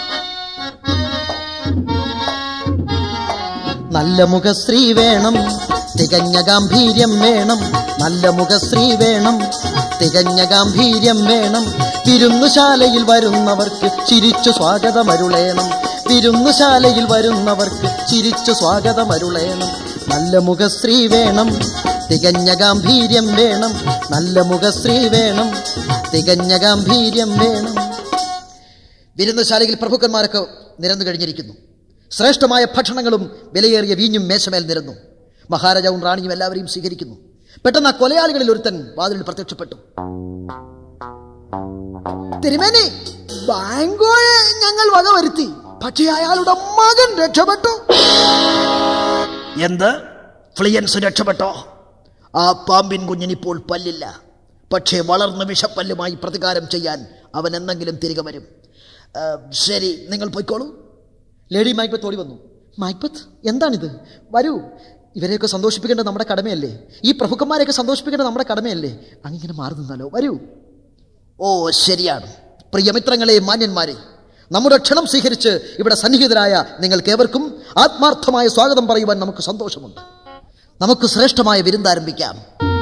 നല്ല മുഖശ്രീ വേണം, തികഞ്ഞ ഗാംഭീര്യം വേണം. നല്ല മുഖശ്രീ വേണം, തികഞ്ഞ ഗാംഭീര്യം വേണം. വിരുന്നുശാലയിൽ വരുന്നവർക്ക് ചിരിച്ചു സ്വാഗതമരുളേണം. വിരുന്നുശാലയിൽ വരുന്നവർക്ക് ചിരിച്ചു സ്വാഗതമരുളേണം. നല്ല മുഖശ്രീ വേണം, തികഞ്ഞ ഗാംഭീര്യം വേണം. നല്ല മുഖശ്രീ വേണം, തികഞ്ഞ ഗാംഭീര്യം വേണം. വിരുന്നുശാലയിൽ പ്രഭുക്കന്മാരൊക്കെ നിരന്നു കഴിഞ്ഞിരിക്കുന്നു. ശ്രേഷ്ഠമായ ഭക്ഷണങ്ങളും വിലയേറിയ വീഞ്ഞും മേശമേൽ നിരന്നു. മഹാരാജാവും റാണിയും എല്ലാവരെയും സ്വീകരിക്കുന്നു. പെട്ടെന്ന് ആ കൊലയാളികളിൽ ഒരുത്തൻ വാതിലിൽ പ്രത്യക്ഷപ്പെട്ടു. തിരുമേനി, ബാങ്കോയെ ഞങ്ങൾ വകവരുത്തി, പക്ഷേ അയാളുടെ മകൻ രക്ഷപ്പെട്ടു. എന്ത്? ഫ്ലിയൻസ് രക്ഷപ്പെട്ടോ? ആ പാമ്പിൻ കുഞ്ഞിനിപ്പോൾ പല്ലില്ല, പക്ഷേ വളർന്ന വിഷപ്പല്ലുമായി പ്രതികാരം ചെയ്യാൻ അവൻ എന്തെങ്കിലും തിരികെ വരും. ശരി, നിങ്ങൾ പോയിക്കോളൂ. ലേഡി മാക്ബത്ത് ഓടി വന്നു. മാക്ബത്ത്, എന്താണിത്? വരൂ, ഇവരെയൊക്കെ സന്തോഷിപ്പിക്കേണ്ടത് നമ്മുടെ കടമയല്ലേ? ഈ പ്രഭുക്കന്മാരെയൊക്കെ സന്തോഷിപ്പിക്കേണ്ടത് നമ്മുടെ കടമയല്ലേ? അങ്ങിങ്ങനെ മാറി നിന്നാലോ? വരൂ. ഓ ശരിയാണ്. പ്രിയമിത്രങ്ങളെ, മാന്യന്മാരെ, നമ്മുടെ ക്ഷണം സ്വീകരിച്ച് ഇവിടെ സന്നിഹിതരായ നിങ്ങൾക്കേവർക്കും ആത്മാർത്ഥമായ സ്വാഗതം പറയുവാൻ നമുക്ക് സന്തോഷമുണ്ട്. നമുക്ക് ശ്രേഷ്ഠമായ വിരുന്നാരംഭിക്കാം.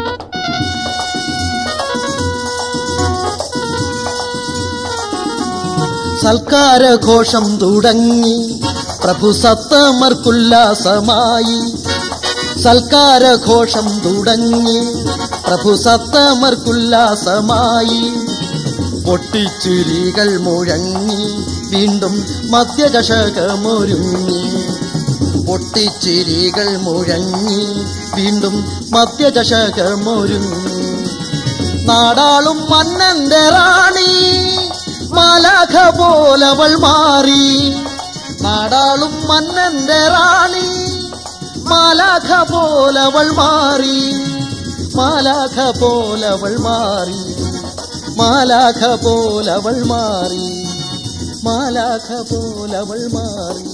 സൽക്കാരഘോഷം തുടങ്ങി, പ്രഭു സത്തമർക്കുല്ലാസമായി. സൽക്കാരഘോഷം തുടങ്ങി, പ്രഭു സത്തമർക്കുല്ലാസമായി. പൊട്ടിച്ചിരികൾ മുഴങ്ങി, വീണ്ടും മദ്യചഷകമൊരുങ്ങി. പൊട്ടിച്ചിരികൾ മുഴങ്ങി, വീണ്ടും മദ്യചഷകമൊരുങ്ങി. നാടാളും മന്നന്റെ റാണി, മാലാഖ പോലവൾ മാറി. നാടാളും മന്നന്റെ റാണി, മാലാഖ പോലവൾ മാറി. മാലാഖ പോലവൾ മാറി. മാലാഖ പോലവൾ മാറി, മാലാഖ പോലവൾ മാറി.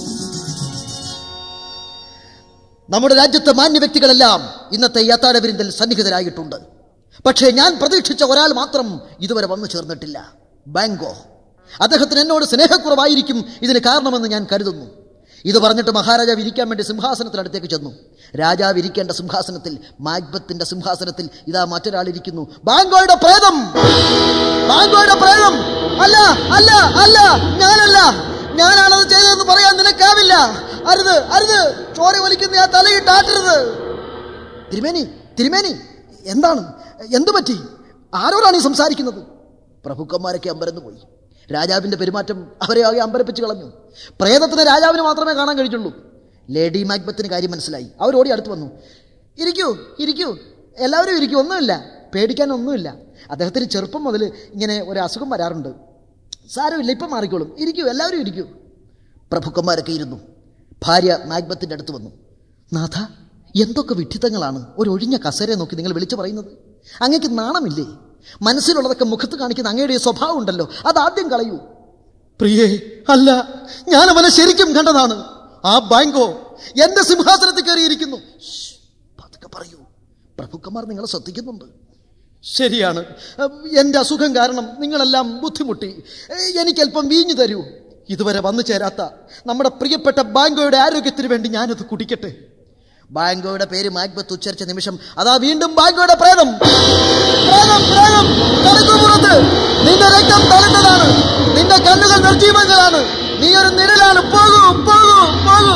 നമ്മുടെ രാജ്യത്തെ മാന്യ വ്യക്തികളെല്ലാം ഇന്നത്തെ യാത്രാ വിരുന്നിൽ സന്നിഹിതരായിട്ടുണ്ട്. പക്ഷേ ഞാൻ പ്രതീക്ഷിച്ച ഒരാൾ മാത്രം ഇതുവരെ വന്നു ചേർന്നിട്ടില്ല, ബാങ്കോ. അദ്ദേഹത്തിന് എന്നോട് സ്നേഹക്കുറവായിരിക്കും ഇതിന് കാരണമെന്ന് ഞാൻ കരുതുന്നു. ഇത് പറഞ്ഞിട്ട് മഹാരാജാവ് ഇരിക്കാൻ വേണ്ടി സിംഹാസനത്തിനടുത്തേക്ക് ചെന്നു. രാജാവ് ഇരിക്കേണ്ട സിംഹാസനത്തിൽ, മാക്ബത്തിന്റെ സിംഹാസനത്തിൽ ഇതാ മറ്റൊരാളിരിക്കുന്നു. ബാങ്കോയുടെ പ്രേതം, ബാങ്കോയുടെ പ്രേതം. അല്ല അല്ല അല്ല, ഞാനല്ല, ഞാനാണത് ചെയ്തതെന്ന് പറയാൻ നിനക്കാവില്ല. അരുത് അരുത്, ചോര വലിക്കുന്ന ആ തലയിട്ടാട്ടരുത്. തിരുമേനി, തിരുമേനി, എന്താണ്, എന്തു പറ്റി? ആരോടാണ് ഈ സംസാരിക്കുന്നത്? പ്രഭുക്കന്മാരൊക്കെ അമ്പരന്ന് പോയി. രാജാവിന്റെ പെരുമാറ്റം അവരെ ആകെ അമ്പരപ്പിച്ച് കളഞ്ഞു. പ്രേതത്തിന് രാജാവിന് മാത്രമേ കാണാൻ കഴിഞ്ഞുള്ളൂ. ലേഡി മാക്ബത്തിന് കാര്യം മനസ്സിലായി. അവരോടി അടുത്ത് വന്നു. ഇരിക്കൂ ഇരിക്കൂ, എല്ലാവരും ഇരിക്കൂ, ഒന്നുമില്ല, പേടിക്കാനൊന്നുമില്ല. അദ്ദേഹത്തിന് ചെറുപ്പം മുതൽ ഇങ്ങനെ ഒരു അസുഖം വരാറുണ്ട്. സാരമില്ല, ഇപ്പം മാറിക്കോളും, ഇരിക്കൂ, എല്ലാവരും ഇരിക്കൂ. പ്രഭുക്കന്മാരൊക്കെ ഇരുന്നു. ഭാര്യ മാക്ബത്തിന്റെ അടുത്ത് വന്നു. നാഥ, എന്തൊക്കെ വിഡ്ഢിത്തങ്ങളാണ് ഒരു ഒഴിഞ്ഞ കസേരയെ നോക്കി നിങ്ങൾ വിളിച്ചു പറയുന്നത്? അങ്ങേക്ക് നാണമില്ലേ? മനസ്സിലുള്ളതൊക്കെ മുഖത്ത് കാണിക്കുന്ന അങ്ങയുടെ സ്വഭാവം ഉണ്ടല്ലോ, അതാദ്യം കളയൂ. പ്രിയേ, അല്ല, ഞാൻ അവനെ ശരിക്കും കണ്ടതാണ്. ആ ബാങ്കോ എന്റെ സിംഹാസനത്തിൽ കയറിയിരിക്കുന്നു. പതുക്കെ പറയൂ, പ്രഭുക്കന്മാർ നിങ്ങളെ ശ്രദ്ധിക്കുന്നുണ്ട്. ശരിയാണ്, എന്റെ അസുഖം കാരണം നിങ്ങളെല്ലാം ബുദ്ധിമുട്ടി. എനിക്കല്പം വീഞ്ഞു തരൂ. ഇതുവരെ വന്നു ചേരാത്ത നമ്മുടെ പ്രിയപ്പെട്ട ബാങ്കോയുടെ ആരോഗ്യത്തിന് വേണ്ടി ഞാനത് കുടിക്കട്ടെ. ബാങ്കോയുടെ പേര് മാക്ബത്ത് ഉച്ചരിച്ച നിമിഷം അതാ വീണ്ടും ബാങ്കോയുടെ പ്രേതം, പ്രേതം, പ്രേതം, പുറത്ത്. നിന്റെ രക്തം തളുത്തതാണ്, നിന്റെ കണ്ണുകൾ നിർജീവങ്ങളാണ്, നീ ഒരു നിഴലാണ്, പോകൂ പോകൂ പോകൂ.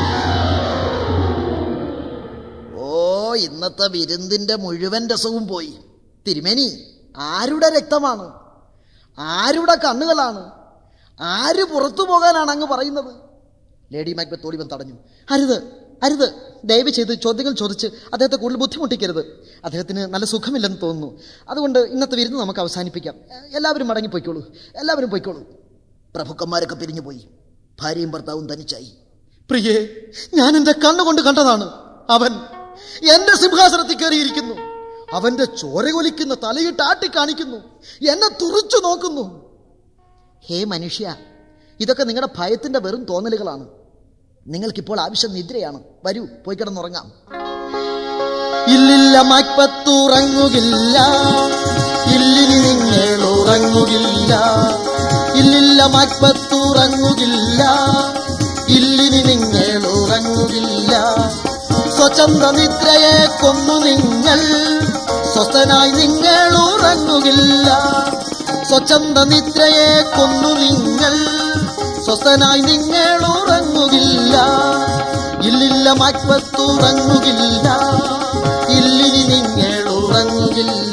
ഓ, ഇന്നത്തെ വിരുന്നിന്റെ മുഴുവൻ രസവും പോയി. തിരുമേനി, ആരുടെ രക്തമാണ്, ആരുടെ കണ്ണുകളാണ്, ആര് പുറത്തു പോകാനാണ് അങ്ങ് പറയുന്നത്? ലേഡി മാക്ബത്ത് ഓടിവൻ തടഞ്ഞു. അരുത് അരുത്, ദയവ് ചെയ്ത് ചോദ്യങ്ങൾ ചോദിച്ച് അദ്ദേഹത്തെ കൂടുതൽ ബുദ്ധിമുട്ടിക്കരുത്. അദ്ദേഹത്തിന് നല്ല സുഖമില്ലെന്ന് തോന്നുന്നു. അതുകൊണ്ട് ഇന്നത്തെ വിരുന്ന് നമുക്ക് അവസാനിപ്പിക്കാം. എല്ലാവരും മടങ്ങിപ്പോയിക്കോളൂ, എല്ലാവരും പോയിക്കോളൂ. പ്രഭുക്കന്മാരൊക്കെ പിരിഞ്ഞുപോയി. ഭാര്യയും ഭർത്താവും തനിച്ചായി. പ്രിയേ, ഞാൻ എന്റെ കണ്ണുകൊണ്ട് കണ്ടതാണ്. അവൻ എന്റെ സിംഹാസനത്തിൽ കയറിയിരിക്കുന്നു. അവന്റെ ചോരകൊലിക്കുന്ന തലയിട്ട് ആട്ടിക്കാണിക്കുന്നു, എന്നെ തുറിച്ചു നോക്കുന്നു. ഹേ മനുഷ്യ, ഇതൊക്കെ നിങ്ങളുടെ ഭയത്തിന്റെ വെറും തോന്നലുകളാണ്. നിങ്ങൾക്കിപ്പോൾ ആവശ്യം നിദ്രയാണ്. വരൂ, പോയി കിടന്നുറങ്ങാം. ഇല്ലില്ല, മാക്ബത്തുറങ്ങുകില്ല, ഇല്ലിനി നിങ്ങൾ ഉറങ്ങുകില്ല. ഇല്ലില്ല, മാക്ബത്തുറങ്ങുകില്ല, ഇല്ലിനി നിങ്ങൾ ഉറങ്ങുകില്ല. സ്വച്ഛന്ത നിദ്രയെ കൊന്നു നിങ്ങൾ, സ്വസ്ഥനായി നിങ്ങൾ ഉറങ്ങുകില്ല. സ്വച്ഛന്ത നിദ്രയെ കൊന്നു നിങ്ങൾ, സ്വസ്ഥനായി നിങ്ങൾ ഉറങ്ങുകില്ല. ഇല്ലില്ല, മാക്ബത്തുറങ്ങുകില്ല, ഇല്ലിനി നിങ്ങൾ ഉറങ്ങുകില്ല.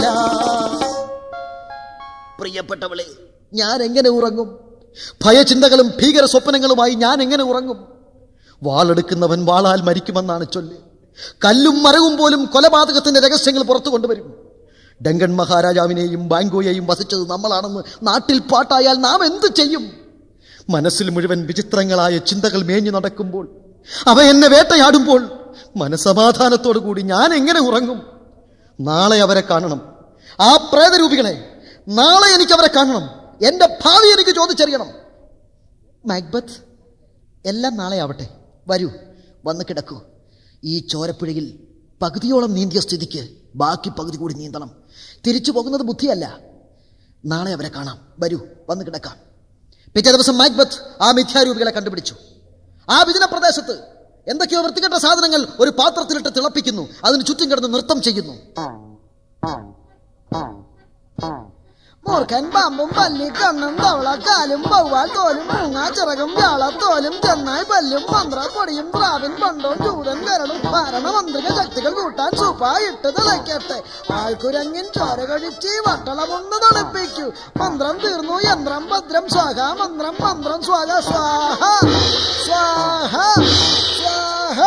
പ്രിയപ്പെട്ടവളെ, ഞാൻ എങ്ങനെ ഉറങ്ങും? ഭയചിന്തകളും ഭീകര സ്വപ്നങ്ങളുമായി ഞാൻ എങ്ങനെ ഉറങ്ങും? വാളെടുക്കുന്നവൻ വാളാൽ മരിക്കുമെന്നാണ് ചൊല്ല്. കല്ലും മരവും പോലും കൊലപാതകത്തിന്റെ രഹസ്യങ്ങൾ പുറത്തു കൊണ്ടുവരും. ഡങ്കൻ മഹാരാജാവിനെയും ബാങ്കോയെയും വസിച്ചത് നമ്മളാണെന്ന് നാട്ടിൽ പാട്ടായാൽ നാം എന്ത് ചെയ്യും? മനസ്സിൽ മുഴുവൻ വിചിത്രങ്ങളായ ചിന്തകൾ മേഞ്ഞു നടക്കുമ്പോൾ, അവ എന്നെ വേട്ടയാടുമ്പോൾ, മനസമാധാനത്തോടു കൂടി ഞാൻ എങ്ങനെ ഉറങ്ങും? നാളെ അവരെ കാണണം, ആ പ്രേതരൂപികളെ. നാളെ എനിക്ക് അവരെ കാണണം. എന്റെ ഭാവി എനിക്ക് ചോദിച്ചറിയണം. മാക്ബത്ത്, എല്ലാം നാളെ ആവട്ടെ. വരൂ, വന്ന് കിടക്കൂ. ഈ ചോരപ്പുഴയിൽ പകുതിയോളം നീന്തിയ സ്ഥിതിക്ക് ബാക്കി പകുതി കൂടി നീന്തണം. തിരിച്ചു പോകുന്നത് ബുദ്ധിയല്ല. നാളെ അവരെ കാണാം. വരൂ, വന്ന് കിടക്കാം. പിറ്റേ ദിവസം മാക്ബത്ത് ആ മിഥ്യാരൂപികളെ കണ്ടുപിടിച്ചു. ആ വിജന പ്രദേശത്ത് എന്തൊക്കെയോ വൃത്തികെട്ട സാധനങ്ങൾ ഒരു പാത്രത്തിലിട്ട് തിളപ്പിക്കുന്നു. അതിന് ചുറ്റും കിടന്ന് നൃത്തം ചെയ്യുന്നു. മൂർഖൻ പാമ്പും പല്ലി കണ്ണും തവള കാലും പൗവാൽ തോലും മൂങ്ങാ ചിറകും വ്യാളത്തോലും ചെന്നായി പല്ലും മന്ത്ര പൊടിയും പ്രാവിൻ പണ്ടോ ചൂടൻ കരടും ഭരണമന്ത്രിക ശക്തികൾ കൂട്ടാൻ സൂപ്പായിട്ട് തിളയ്ക്കട്ടെ. ആൾക്കുരങ്ങിൻ ചോര കഴിച്ച് വട്ടളമൊന്ന് തണുപ്പിക്കൂ. മന്ത്രം തീർന്നു, യന്ത്രം ഭദ്രം സ്വാഹ, മന്ത്രം മന്ത്രം സ്വാഹ, സ്വാഹ സ്വാഹ സ്വാഹ.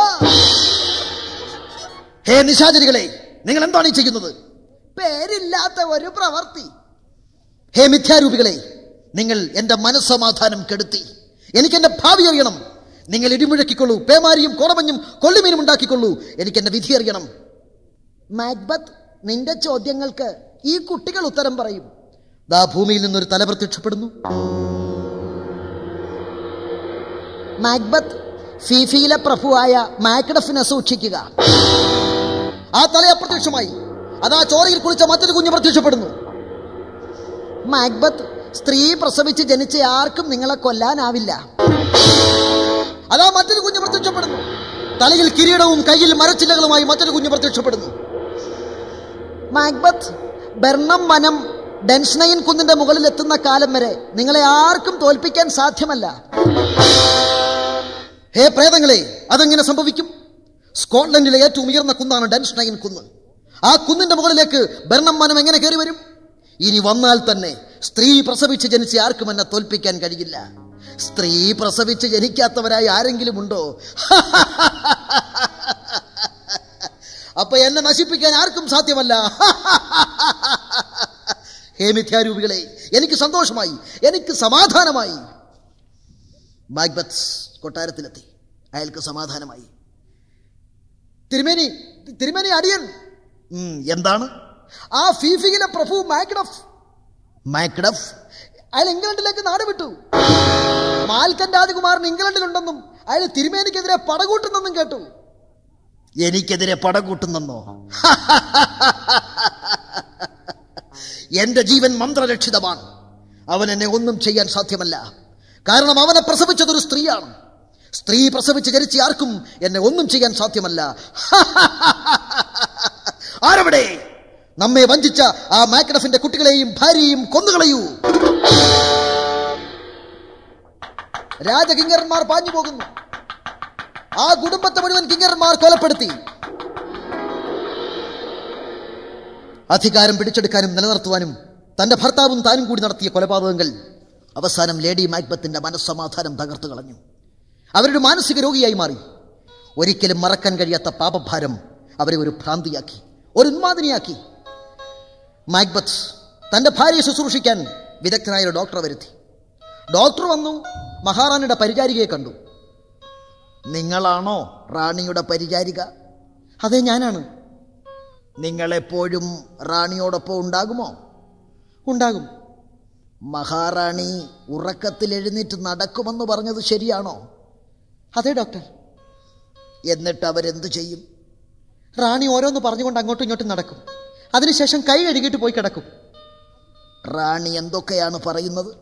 ഹേ നിശാചരികളെ, നിങ്ങൾ എന്താണ് ഈ ചെയ്യുന്നത്? പേരില്ലാത്ത ഒരു പ്രവൃത്തി. ഹേ മിഥ്യാരൂപികളെ, നിങ്ങൾ എന്റെ മനസ്സമാധാനം കെടുത്തി. എനിക്ക് എന്റെ ഭാവി അറിയണം. നിങ്ങൾ ഇടിമുഴക്കിക്കൊള്ളൂ, പേമാരിയും കോടമഞ്ഞും കൊള്ളിമീനും ഉണ്ടാക്കിക്കൊള്ളൂ. എനിക്ക് എന്റെ വിധി അറിയണം. മാക്ബത്ത്, നിന്റെ ചോദ്യങ്ങൾക്ക് ഈ കുട്ടികൾ ഉത്തരം പറയും. ദാ ഭൂമിയിൽ നിന്നൊരു തല പ്രത്യക്ഷപ്പെടുന്നു. മാക്ബത്ത്, ഫീഫിയിലെ പ്രഭുവായ മാക്ഡഫിനെ സൂക്ഷിക്കുക. ആ തല അപ്രത്യക്ഷമായി. അതാ ചോരയിൽ കുളിച്ച മറ്റൊരു കുഞ്ഞ് പ്രത്യക്ഷപ്പെടുന്നു. മാക്ബത്ത്, സ്ത്രീ പ്രസവിച്ച് ജനിച്ച ആർക്കും നിങ്ങളെ കൊല്ലാനാവില്ല. അതാ മറ്റൊരു കുഞ്ഞ് പ്രത്യക്ഷപ്പെടുന്നു. തലയിൽ കിരീടവും കയ്യിൽ മരച്ചില്ലകളുമായി മറ്റൊരു കുഞ്ഞ് പ്രത്യക്ഷപ്പെടുന്നു. മാക്ബത്ത്, ബെർണം വനം ഡെൻസ്നൈൻ കുന്നിന്റെ മുകളിൽ എത്തുന്ന കാലം വരെ നിങ്ങളെ ആർക്കും തോൽപ്പിക്കാൻ സാധ്യമല്ല. ഹേ പ്രേതങ്ങളെ, അതെങ്ങനെ സംഭവിക്കും? സ്കോട്ട്ലൻഡിലെ ഏറ്റവും ഉയർന്ന കുന്നാണ് ഡെൻസ്നൈൻ കുന്ന്. ആ കുന്നിന്റെ മുകളിലേക്ക് ബെർണം വനം എങ്ങനെ കയറി വരും? ഇനി വന്നാൽ തന്നെ സ്ത്രീ പ്രസവിച്ച് ജനിച്ച് ആർക്കും എന്നെ തോൽപ്പിക്കാൻ കഴിയില്ല. സ്ത്രീ പ്രസവിച്ച് ജനിക്കാത്തവരായി ആരെങ്കിലും ഉണ്ടോ? അപ്പൊ എന്നെ നശിപ്പിക്കാൻ ആർക്കും സാധ്യമല്ല. ഹേ മിഥ്യാരൂപികളെ, എനിക്ക് സന്തോഷമായി, എനിക്ക് സമാധാനമായി. മാക്ബത്ത് കൊട്ടാരത്തിലെത്തി. അയാൾക്ക് സമാധാനമായി. തിരുമേനി തിരുമേനി അടിയൻ. എന്താണ്? ആ ഫീഫിയിലെ പ്രഭു മാക്ഡഫ് മാക്ഡഫ് അയാൾ ഇംഗ്ലണ്ടിലേക്ക് നാട് വിട്ടു. മാൽക്കൻ രാജകുമാരൻ ഇംഗ്ലണ്ടിലുണ്ടെന്നും അയാൾ തിരുമേനിക്കെതിരെ പടകൂട്ടുന്നെന്നും കേട്ടു. എനിക്കെതിരെ പടകൂട്ടുന്നെന്നോ? എന്റെ ജീവൻ മന്ത്രരക്ഷിതമാണ്. അവൻ എന്നെ ഒന്നും ചെയ്യാൻ സാധ്യമല്ല. കാരണം അവനെ പ്രസവിച്ചതൊരു സ്ത്രീയാണ്. സ്ത്രീ പ്രസവിച്ച് ജനിച്ച ആർക്കും എന്നെ ഒന്നും ചെയ്യാൻ സാധ്യമല്ല. ആരവിടെ? നമ്മെ വഞ്ചിച്ച ആ മാക്ഡഫിന്റെ കുട്ടികളെയും ഭാര്യയും കൊന്നുകളയൂ. രാജകിങ്കരന്മാർ പാഞ്ഞു പോകുന്നു. ആ കുടുംബത്തെ മുഴുവൻ കിങ്കരന്മാർ കൊലപ്പെടുത്തി. അധികാരം പിടിച്ചെടുക്കാനും നിലനിർത്തുവാനും തന്റെ ഭർത്താവും താനും കൂടി നടത്തിയ കൊലപാതകങ്ങൾ അവസാനം ലേഡി മാക്ബത്തിന്റെ മനസ്സമാധാനം തകർത്തു കളഞ്ഞു. അവരൊരു മാനസിക രോഗിയായി മാറി. ഒരിക്കലും മറക്കാൻ കഴിയാത്ത പാപഭാരം അവരെ ഒരു ഭ്രാന്തിയാക്കി, ഒരു ഉന്മാദിനിയാക്കി. മാക്ബത്ത് തന്റെ ഭാര്യയെ ശുശ്രൂഷിക്കാൻ വിദഗ്ധനായ ഒരു ഡോക്ടറെ വരുത്തി. ഡോക്ടർ വന്നു. മഹാറാണിയുടെ പരിചാരികയെ കണ്ടു. നിങ്ങളാണോ റാണിയുടെ പരിചാരിക? അതെ, ഞാനാണ്. നിങ്ങളെപ്പോഴും റാണിയോടൊപ്പം ഉണ്ടാകുമോ? ഉണ്ടാകും. മഹാറാണി ഉറക്കത്തിൽ എഴുന്നേറ്റ് നടക്കുമെന്ന് പറഞ്ഞത് ശരിയാണോ? അതെ ഡോക്ടർ. എന്നിട്ട് അവരെന്തു ചെയ്യും? റാണി ഓരോന്ന് പറഞ്ഞുകൊണ്ട് അങ്ങോട്ടും ഇങ്ങോട്ടും നടക്കും. അതിനുശേഷം കൈ കഴുകിയിട്ട് പോയി കിടക്കും. റാണി എന്തൊക്കെയാണ് പറയുന്നത്?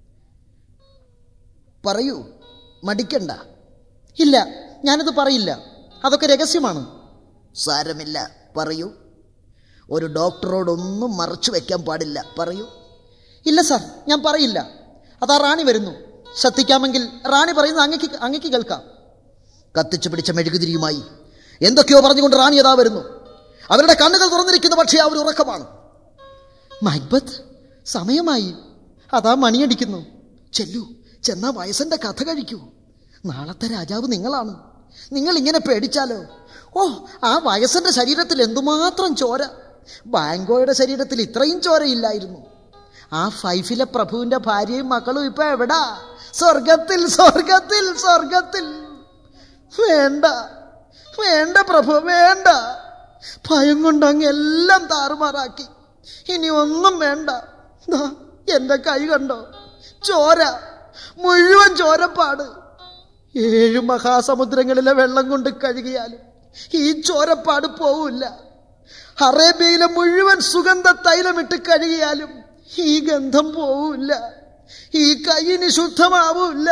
പറയൂ, മടിക്കണ്ട. ഇല്ല, ഞാനത് പറയില്ല. അതൊക്കെ രഹസ്യമാണ്. സാരമില്ല, പറയൂ. ഒരു ഡോക്ടറോടൊന്നും മറച്ചു വെക്കാൻ പാടില്ല. പറയൂ. ഇല്ല സാർ, ഞാൻ പറയില്ല. അതാ റാണി വരുന്നു. ശ്രദ്ധിക്കാമെങ്കിൽ റാണി പറയുന്നത് അങ്ങക്ക് അങ്ങക്ക് കേൾക്കാം. കത്തിച്ചു പിടിച്ച മെഴുകുതിരിയുമായി എന്തൊക്കെയോ പറഞ്ഞുകൊണ്ട് റാണി അതാ വരുന്നു. അവരുടെ കണ്ണുകൾ തുറന്നിരിക്കുന്നു, പക്ഷേ അവർ ഉറക്കമാണ്. മാക്ബത്ത്, സമയമായി. അതാ മണിയടിക്കുന്നു. ചെല്ലു, ചെന്നാ വയസ്സന്റെ കഥ കഴിക്കൂ. നാളത്തെ രാജാവ് നിങ്ങളാണ്. നിങ്ങൾ ഇങ്ങനെ പേടിച്ചാലോ? ഓ, ആ വയസ്സന്റെ ശരീരത്തിൽ എന്തുമാത്രം ചോര! ബാങ്കോയുടെ ശരീരത്തിൽ ഇത്രയും ചോരയില്ലായിരുന്നു. ആ ഫൈഫിലെ പ്രഭുവിന്റെ ഭാര്യയും മക്കളും ഇപ്പൊ എവിടാ? സ്വർഗത്തിൽ, സ്വർഗത്തിൽ, സ്വർഗത്തിൽ. വേണ്ട, വേണ്ട പ്രഭു, വേണ്ട. ഭയം കൊണ്ട് അങ്ങ് എല്ലാം താറുമാറാക്കി. ഇനി ഒന്നും വേണ്ട. എന്റെ കൈ കണ്ടോ? ചോര, മുഴുവൻ ചോരപ്പാട്. ഏഴു മഹാസമുദ്രങ്ങളിലെ വെള്ളം കൊണ്ട് കഴുകിയാലും ഈ ചോരപ്പാട് പോവില്ല. അറേബ്യയിലെ മുഴുവൻ സുഗന്ധ തൈലമിട്ട് കഴുകിയാലും ഈ ഗന്ധം പോവില്ല. ഈ കൈയിന് ശുദ്ധമാവില്ല.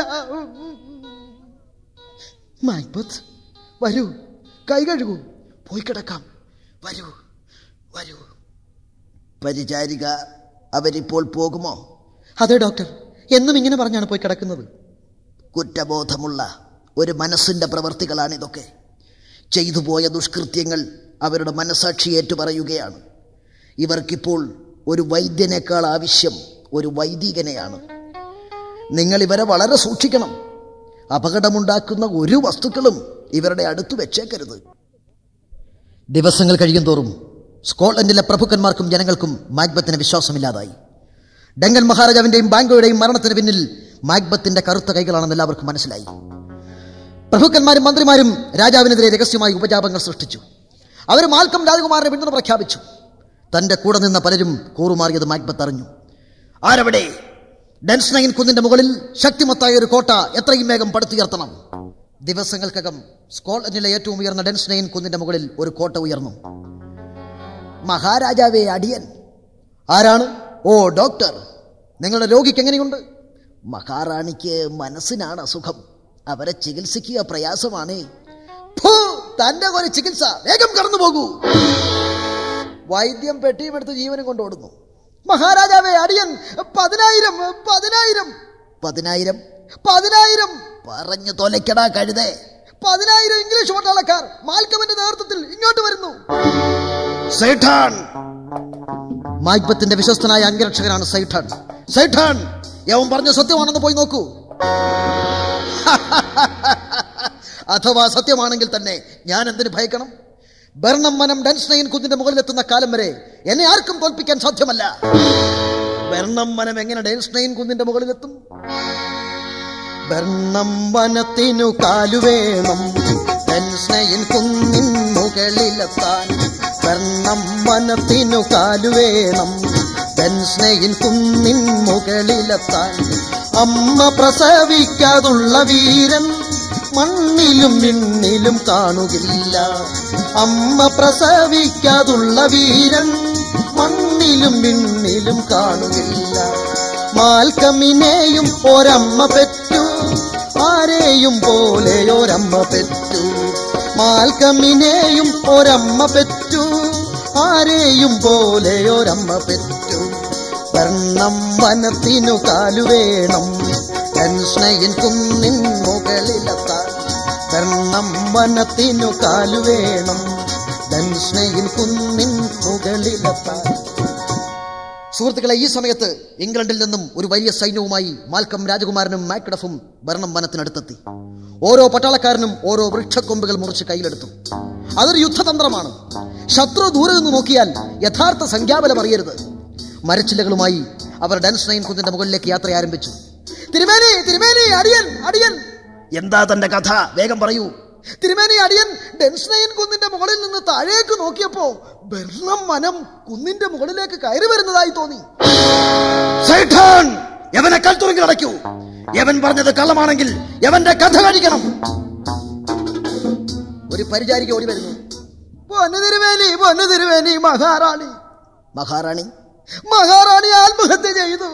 മാക്ബത്ത്, വരൂ, കൈ കഴുകൂ, പോയി കിടക്കാം. വരൂ, വരൂ. പരിചാരിക, അവരിപ്പോൾ പോകുമോ? അതെ ഡോക്ടർ, എന്നും ഇങ്ങനെ പറഞ്ഞാണ് പോയി കിടക്കുന്നത്. കുറ്റബോധമുള്ള ഒരു മനസ്സിന്റെ പ്രവൃത്തികളാണിതൊക്കെ. ചെയ്തു പോയ ദുഷ്കൃത്യങ്ങൾ അവരുടെ മനസാക്ഷി ഏറ്റുപറയുകയാണ്. ഇവർക്കിപ്പോൾ ഒരു വൈദ്യനേക്കാൾ ആവശ്യം ഒരു വൈദികനെയാണ്. നിങ്ങൾ ഇവരെ വളരെ സൂക്ഷിക്കണം. അപകടമുണ്ടാക്കുന്ന ഒരു വസ്തുക്കളും ഇവരുടെ അടുത്ത് വെച്ചേക്കരുത്. ദിവസങ്ങൾ കഴിയും തോറും സ്കോട്ട്ലൻഡിലെ പ്രഭുക്കന്മാർക്കും ജനങ്ങൾക്കും മാക്ബത്തിന് വിശ്വാസമില്ലാതായി. ഡങ്കൻ മഹാരാജാവിന്റെയും ബാങ്കോയുടെയും മരണത്തിന് പിന്നിൽ മാക്ബത്തിന്റെ കറുത്ത കൈകളാണെന്ന് എല്ലാവർക്കും മനസ്സിലായി. പ്രഭുക്കന്മാരും മന്ത്രിമാരും രാജാവിനെതിരെ രഹസ്യമായി ഉപജാപങ്ങൾ സൃഷ്ടിച്ചു. അവർ മാൽക്കം രാജകുമാരനെ പിന്തുണ പ്രഖ്യാപിച്ചു. തന്റെ കൂടെ നിന്ന പലരും കൂറുമാറിയത് മാക്ബത്ത് അറിഞ്ഞു. ആരവിടെ? ഡെൻസ്നൈൻ കുന്നിന്റെ മുകളിൽ ശക്തിമത്തായ ഒരു കോട്ട എത്രയും വേഗം പടുത്തുയർത്തണം. ദിവസങ്ങൾക്കകം സ്കോട്ട്ലൻഡിലെ ഏറ്റവും ഉയർന്ന ഡെൻസ്നൈൻ കുന്നിന്റെ മുകളിൽ ഒരു കോട്ട ഉയർന്നു. മഹാരാജാവേ, അടിയൻ. ആരാണ്? ഓ ഡോക്ടർ, നിങ്ങളുടെ രോഗിക്ക് എങ്ങനെയുണ്ട്? മഹാറാണിക്ക് മനസ്സിനാണ് അസുഖം, അവരെ ചികിത്സിക്കുക പ്രയാസമാണ്. തന്റെ ഒരു ചികിത്സ, വേഗം കടന്നു പോകൂ. വൈദ്യം പെട്ടിയും എടുത്ത് ജീവനും കൊണ്ടോടുന്നു. മഹാരാജാവേ, അടിയൻ പതിനായിരം പതിനായിരം പതിനായിരം പതിനായിരം പറഞ്ഞു തൊലയ്ക്കടാ കഴുതേ. പതിനായിരം ഇംഗ്ലീഷ് പട്ടാളക്കാർ മാൽക്കമിന്റെ നേതൃത്വത്തിൽ ഇങ്ങോട്ട് വരുന്നു. സൈഠാൻ, മാക്ബത്തിന്റെ വിശ്വസ്തനായ അംഗരക്ഷകനാണ് സൈഠാൻ. സൈഠാൻ, യവൻ പറഞ്ഞ സത്യമാണെന്ന് പോയി നോക്കൂ. അഥവാ സത്യമാണെങ്കിൽ തന്നെ ഞാൻ എന്തിനു ഭയക്കണം? ബർണം വനം ഡെൻസ്നൈൻ കുന്നിന്റെ മുകളിലെത്തുന്ന കാലം വരെ എന്നെ ആർക്കും തോൽപ്പിക്കാൻ സാധ്യമല്ല. ബർണം വനം എങ്ങനെ ഡെൻസ്നൈൻ കുന്നിന്റെ മുകളിലെത്തും? ബർണം വനത്തിനു കാലുവേണം ഡെൻസ്നൈൻ കുന്നിൻ മുകളിലെത്താൻ. ബർണം വനത്തിനു കാലുവേണം ഡെൻസ്നൈൻ കുന്നിൻ മുകളിലെത്താൻ. അമ്മ പ്രസവിക്കാതുള്ള വീരൻ മണ്ണിലും വിണ്ണിലും കാണുകില്ല. അമ്മ പ്രസവിക്കാതുള്ള വീരൻ മണ്ണിലും വിണ്ണിലും കാണുകില്ല. മാൽക്കമിനെയും ഒരമ്മ പെറ്റു, ആരെയും പോലെ ഒരമ്മ പെറ്റു. മാൽക്കമിനെയും ഒരമ്മ പെറ്റു, ആരെയും പോലെ ഒരമ്മ പെറ്റു. ബർണം വനത്തിനു കാലുവേണം ഡെൻസ്നൈൻ കുന്നിൻ മുകളിലെത്താൻ. ബർണം വനത്തിനു കാലുവേണം ഡെൻസ്നൈൻ കുന്നിൻ മുകളിലെത്താൻ. സുഹൃത്തുക്കളെ, ഈ സമയത്ത് ഇംഗ്ലണ്ടിൽ നിന്നും ഒരു വലിയ സൈന്യവുമായി മാൽക്കം രാജകുമാരനും മാക്ഡഫും ബർണം വനത്തിനടുത്തെത്തി. ഓരോ പട്ടാളക്കാരനും ഓരോ വൃക്ഷക്കൊമ്പുകൾ മുറിച്ച് കയ്യിലെടുത്തു. അതൊരു യുദ്ധതന്ത്രമാണ്. ശത്രു ദൂരെ നിന്ന് നോക്കിയാൽ യഥാർത്ഥ സംഖ്യാബലം അറിയരുത്. മരച്ചില്ലകളുമായി അവർ ഡെൻസ്നൈൻ കുന്നിന്റെ മുകളിലേക്ക് യാത്ര ആരംഭിച്ചു. തിരുമേനി, തിരുമേനി, അടിയൻ, അടിയൻ. എന്താ തന്റെ കഥ? വേഗം പറയൂ. തിരുമേനി, അടിയൻ ഡെൻസ്നൈൻ കുന്നിന്റെ മുകളിൽ നിന്ന് താഴേക്ക് നോക്കിയപ്പോ ബർണം വനം കുന്നിന്റെ മുകളിലേക്ക് കയറി വരുന്നതായി തോന്നി. സൈഠാൻ, യവനെ കൽത്തുറങ്കിൽ അടയ്ക്കൂ. യവൻ പറഞ്ഞത് കള്ളമാണെങ്കിൽ യവന്റെ കഥ കഴിക്കണം. ഒരു പരിചാരിക ഓടി വരുന്നു. പൊന്നു തിരുമേനി, പൊന്നു തിരുമേനി, മഹാറാണി. മഹാറാണി മഹാറാണി ആത്മഹത്യ ചെയ്തു.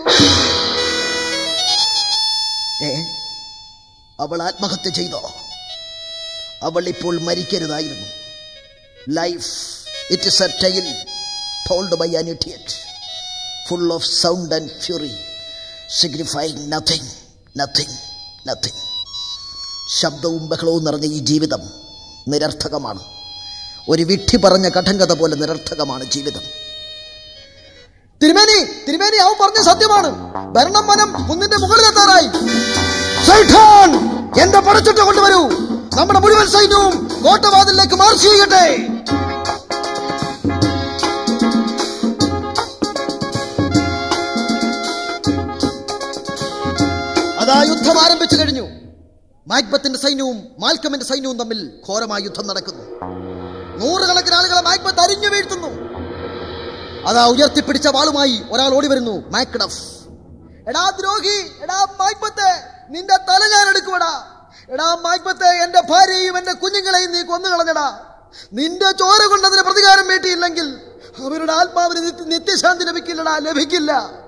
ഏ, അവൾ ആത്മഹത്യ ചെയ്തോ? അവൾ ഇപ്പോൾ മരിക്കരുതായിരുന്നു. Life, it is a tale told by an idiot, full of sound and fury, signifying nothing, nothing, nothing. ശബ്ദവും ബഹളവും നിറഞ്ഞ ഈ ജീവിതം നിരർത്ഥകമാണ്. ഒരു വിഡ്ഢി പറഞ്ഞ കഠങ്കഥ പോലെ നിരർത്ഥകമാണ് ജീവിതം. തിരുമേനി, തിരുമേനി, അവൻ പറഞ്ഞ സത്യമാണ്. ബർണം വനം കുന്നിന്റെ മുകളിലെത്താറായി. സൈഠാൻ, എന്റെ പടച്ചുട്ട കൊണ്ടുവരൂ. നമ്മുടെ മുഴുവൻ സൈന്യവും കോട്ടവാതിലേക്ക് മാർച്ച് ചെയ്യട്ടെ. അതാ യുദ്ധം ആരംഭിച്ചു കഴിഞ്ഞു. മാക്ബത്തിന്റെ സൈന്യവും മാൽക്കമിന്റെ സൈന്യവും തമ്മിൽ ഘോരമായ യുദ്ധം നടക്കുന്നു. നൂറുകണക്കിന് ആളുകളെ മാക്ബത്ത് അരിഞ്ഞു വീഴ്ത്തുന്നു. അതാ ഉയർത്തിപ്പിടിച്ച വാളുമായി ഒരാൾ ഓടി വരുന്നു. മാക്ഡഫ്. എടാ ദ്രോഹി, എടാ മാക്ബത്തെ, നിന്റെ തല ഞാൻ എടുക്കുവടാ. എടാ മാക്ബത്തെ, എന്റെ ഭാര്യയും എന്റെ കുഞ്ഞുങ്ങളെയും നീ കൊന്നുകളഞ്ഞടാ. നിന്റെ ചോര കൊണ്ട് അതിന് പ്രതികാരം വീട്ടിയില്ലെങ്കിൽ അവരുടെ ആത്മാവിന് നിത്യശാന്തി ലഭിക്കില്ലടാ, ലഭിക്കില്ല.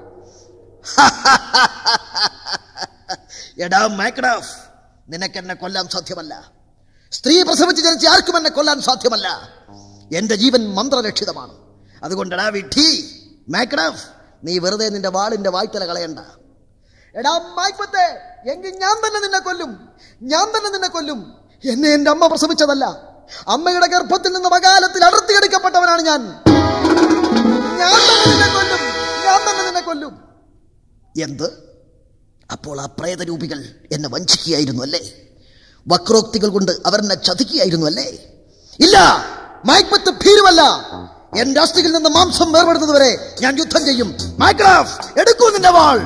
എടാ മാക്ഡഫ്, നിനക്കെന്നെ കൊല്ലാൻ സാധ്യമല്ല. സ്ത്രീ പ്രസവിച്ച് ജനിച്ച ആർക്കും എന്നെ കൊല്ലാൻ സാധ്യമല്ല. എന്റെ ജീവൻ മന്ത്രരക്ഷിതമാണ്. അതുകൊണ്ടെടാ വിഡ്ഢി മാക്ഡഫ്, നീ വെറുതെ നിന്റെ വാളിന്റെ വായ്ത്തല കളയണ്ട. എടാ മാക്ബത്തെ, എങ്കിൽ ഞാൻ തന്നെ നിന്നെ കൊല്ലും, ഞാൻ തന്നെ നിന്നെ കൊല്ലും. എന്നെ എന്റെ അമ്മ പ്രസവിച്ചതല്ല, അമ്മയുടെ ഗർഭത്തിൽ നിന്ന് വകാലത്തിൽ അടർത്തിയെടുക്കപ്പെട്ടവനാണ് ഞാൻ. ഞാൻ തന്നെ നിന്നെ കൊല്ലും, ഞാൻ തന്നെ നിന്നെ കൊല്ലും. എന്ത്? അപ്പോൾ ആ പ്രേതരൂപികൾ എന്നെ വഞ്ചിക്കുകയായിരുന്നു അല്ലേ? വക്രോക്തികൾ കൊണ്ട് അവരെന്നെ ചതിക്കുകയായിരുന്നു അല്ലേ? ഇല്ല, മാക്ബത്ത് ഭീരുവല്ല. എന്റെ അസ്ഥിയിൽ നിന്ന് മാംസം വേർപെടുന്നത് വരെ ഞാൻ യുദ്ധം ചെയ്യും. മാക്ഡഫ്, എടുക്കൂ നിന്റെ വാൾ.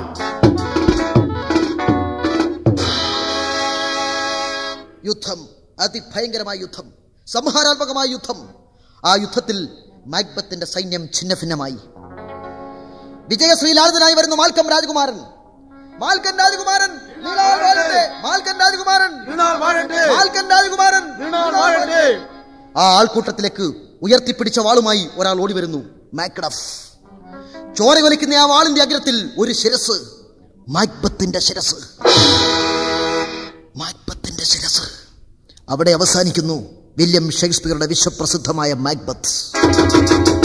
യുദ്ധം, അതിഭയങ്കരമായ യുദ്ധം, സംഹാരാത്മകമായ യുദ്ധം. ആ യുദ്ധത്തിൽ മാക്ബത്തിന്റെ സൈന്യം ഛിന്നഭിന്നമായി. വിജയശ്രീലാളിതനായി വരുന്നു മാൽക്കം രാജകുമാരൻ. മാൽക്കൻ രാജകുമാരൻ മാൽക്കൻ രാജകുമാരൻ മാൽക്കൻ രാജകുമാരൻ. ആ ആൾക്കൂട്ടത്തിലേക്ക് ഉയർത്തിപ്പിടിച്ച വാളുമായി ഒരാൾ ഓടി വരുന്നു. മാക്ഡഫ്. ചോരയൊലിക്കുന്ന ആ വാളിന്റെ അഗ്രത്തിൽ ഒരു ശിരസ്, മാക്ബത്തിന്റെ ശിരസ്. മാക്ബത്തിന്റെ ശിരസ്. അവിടെ അവസാനിക്കുന്നു വില്യം ഷേക്സ്പിയറുടെ വിശ്വപ്രസിദ്ധമായ മാക്ബത്ത്.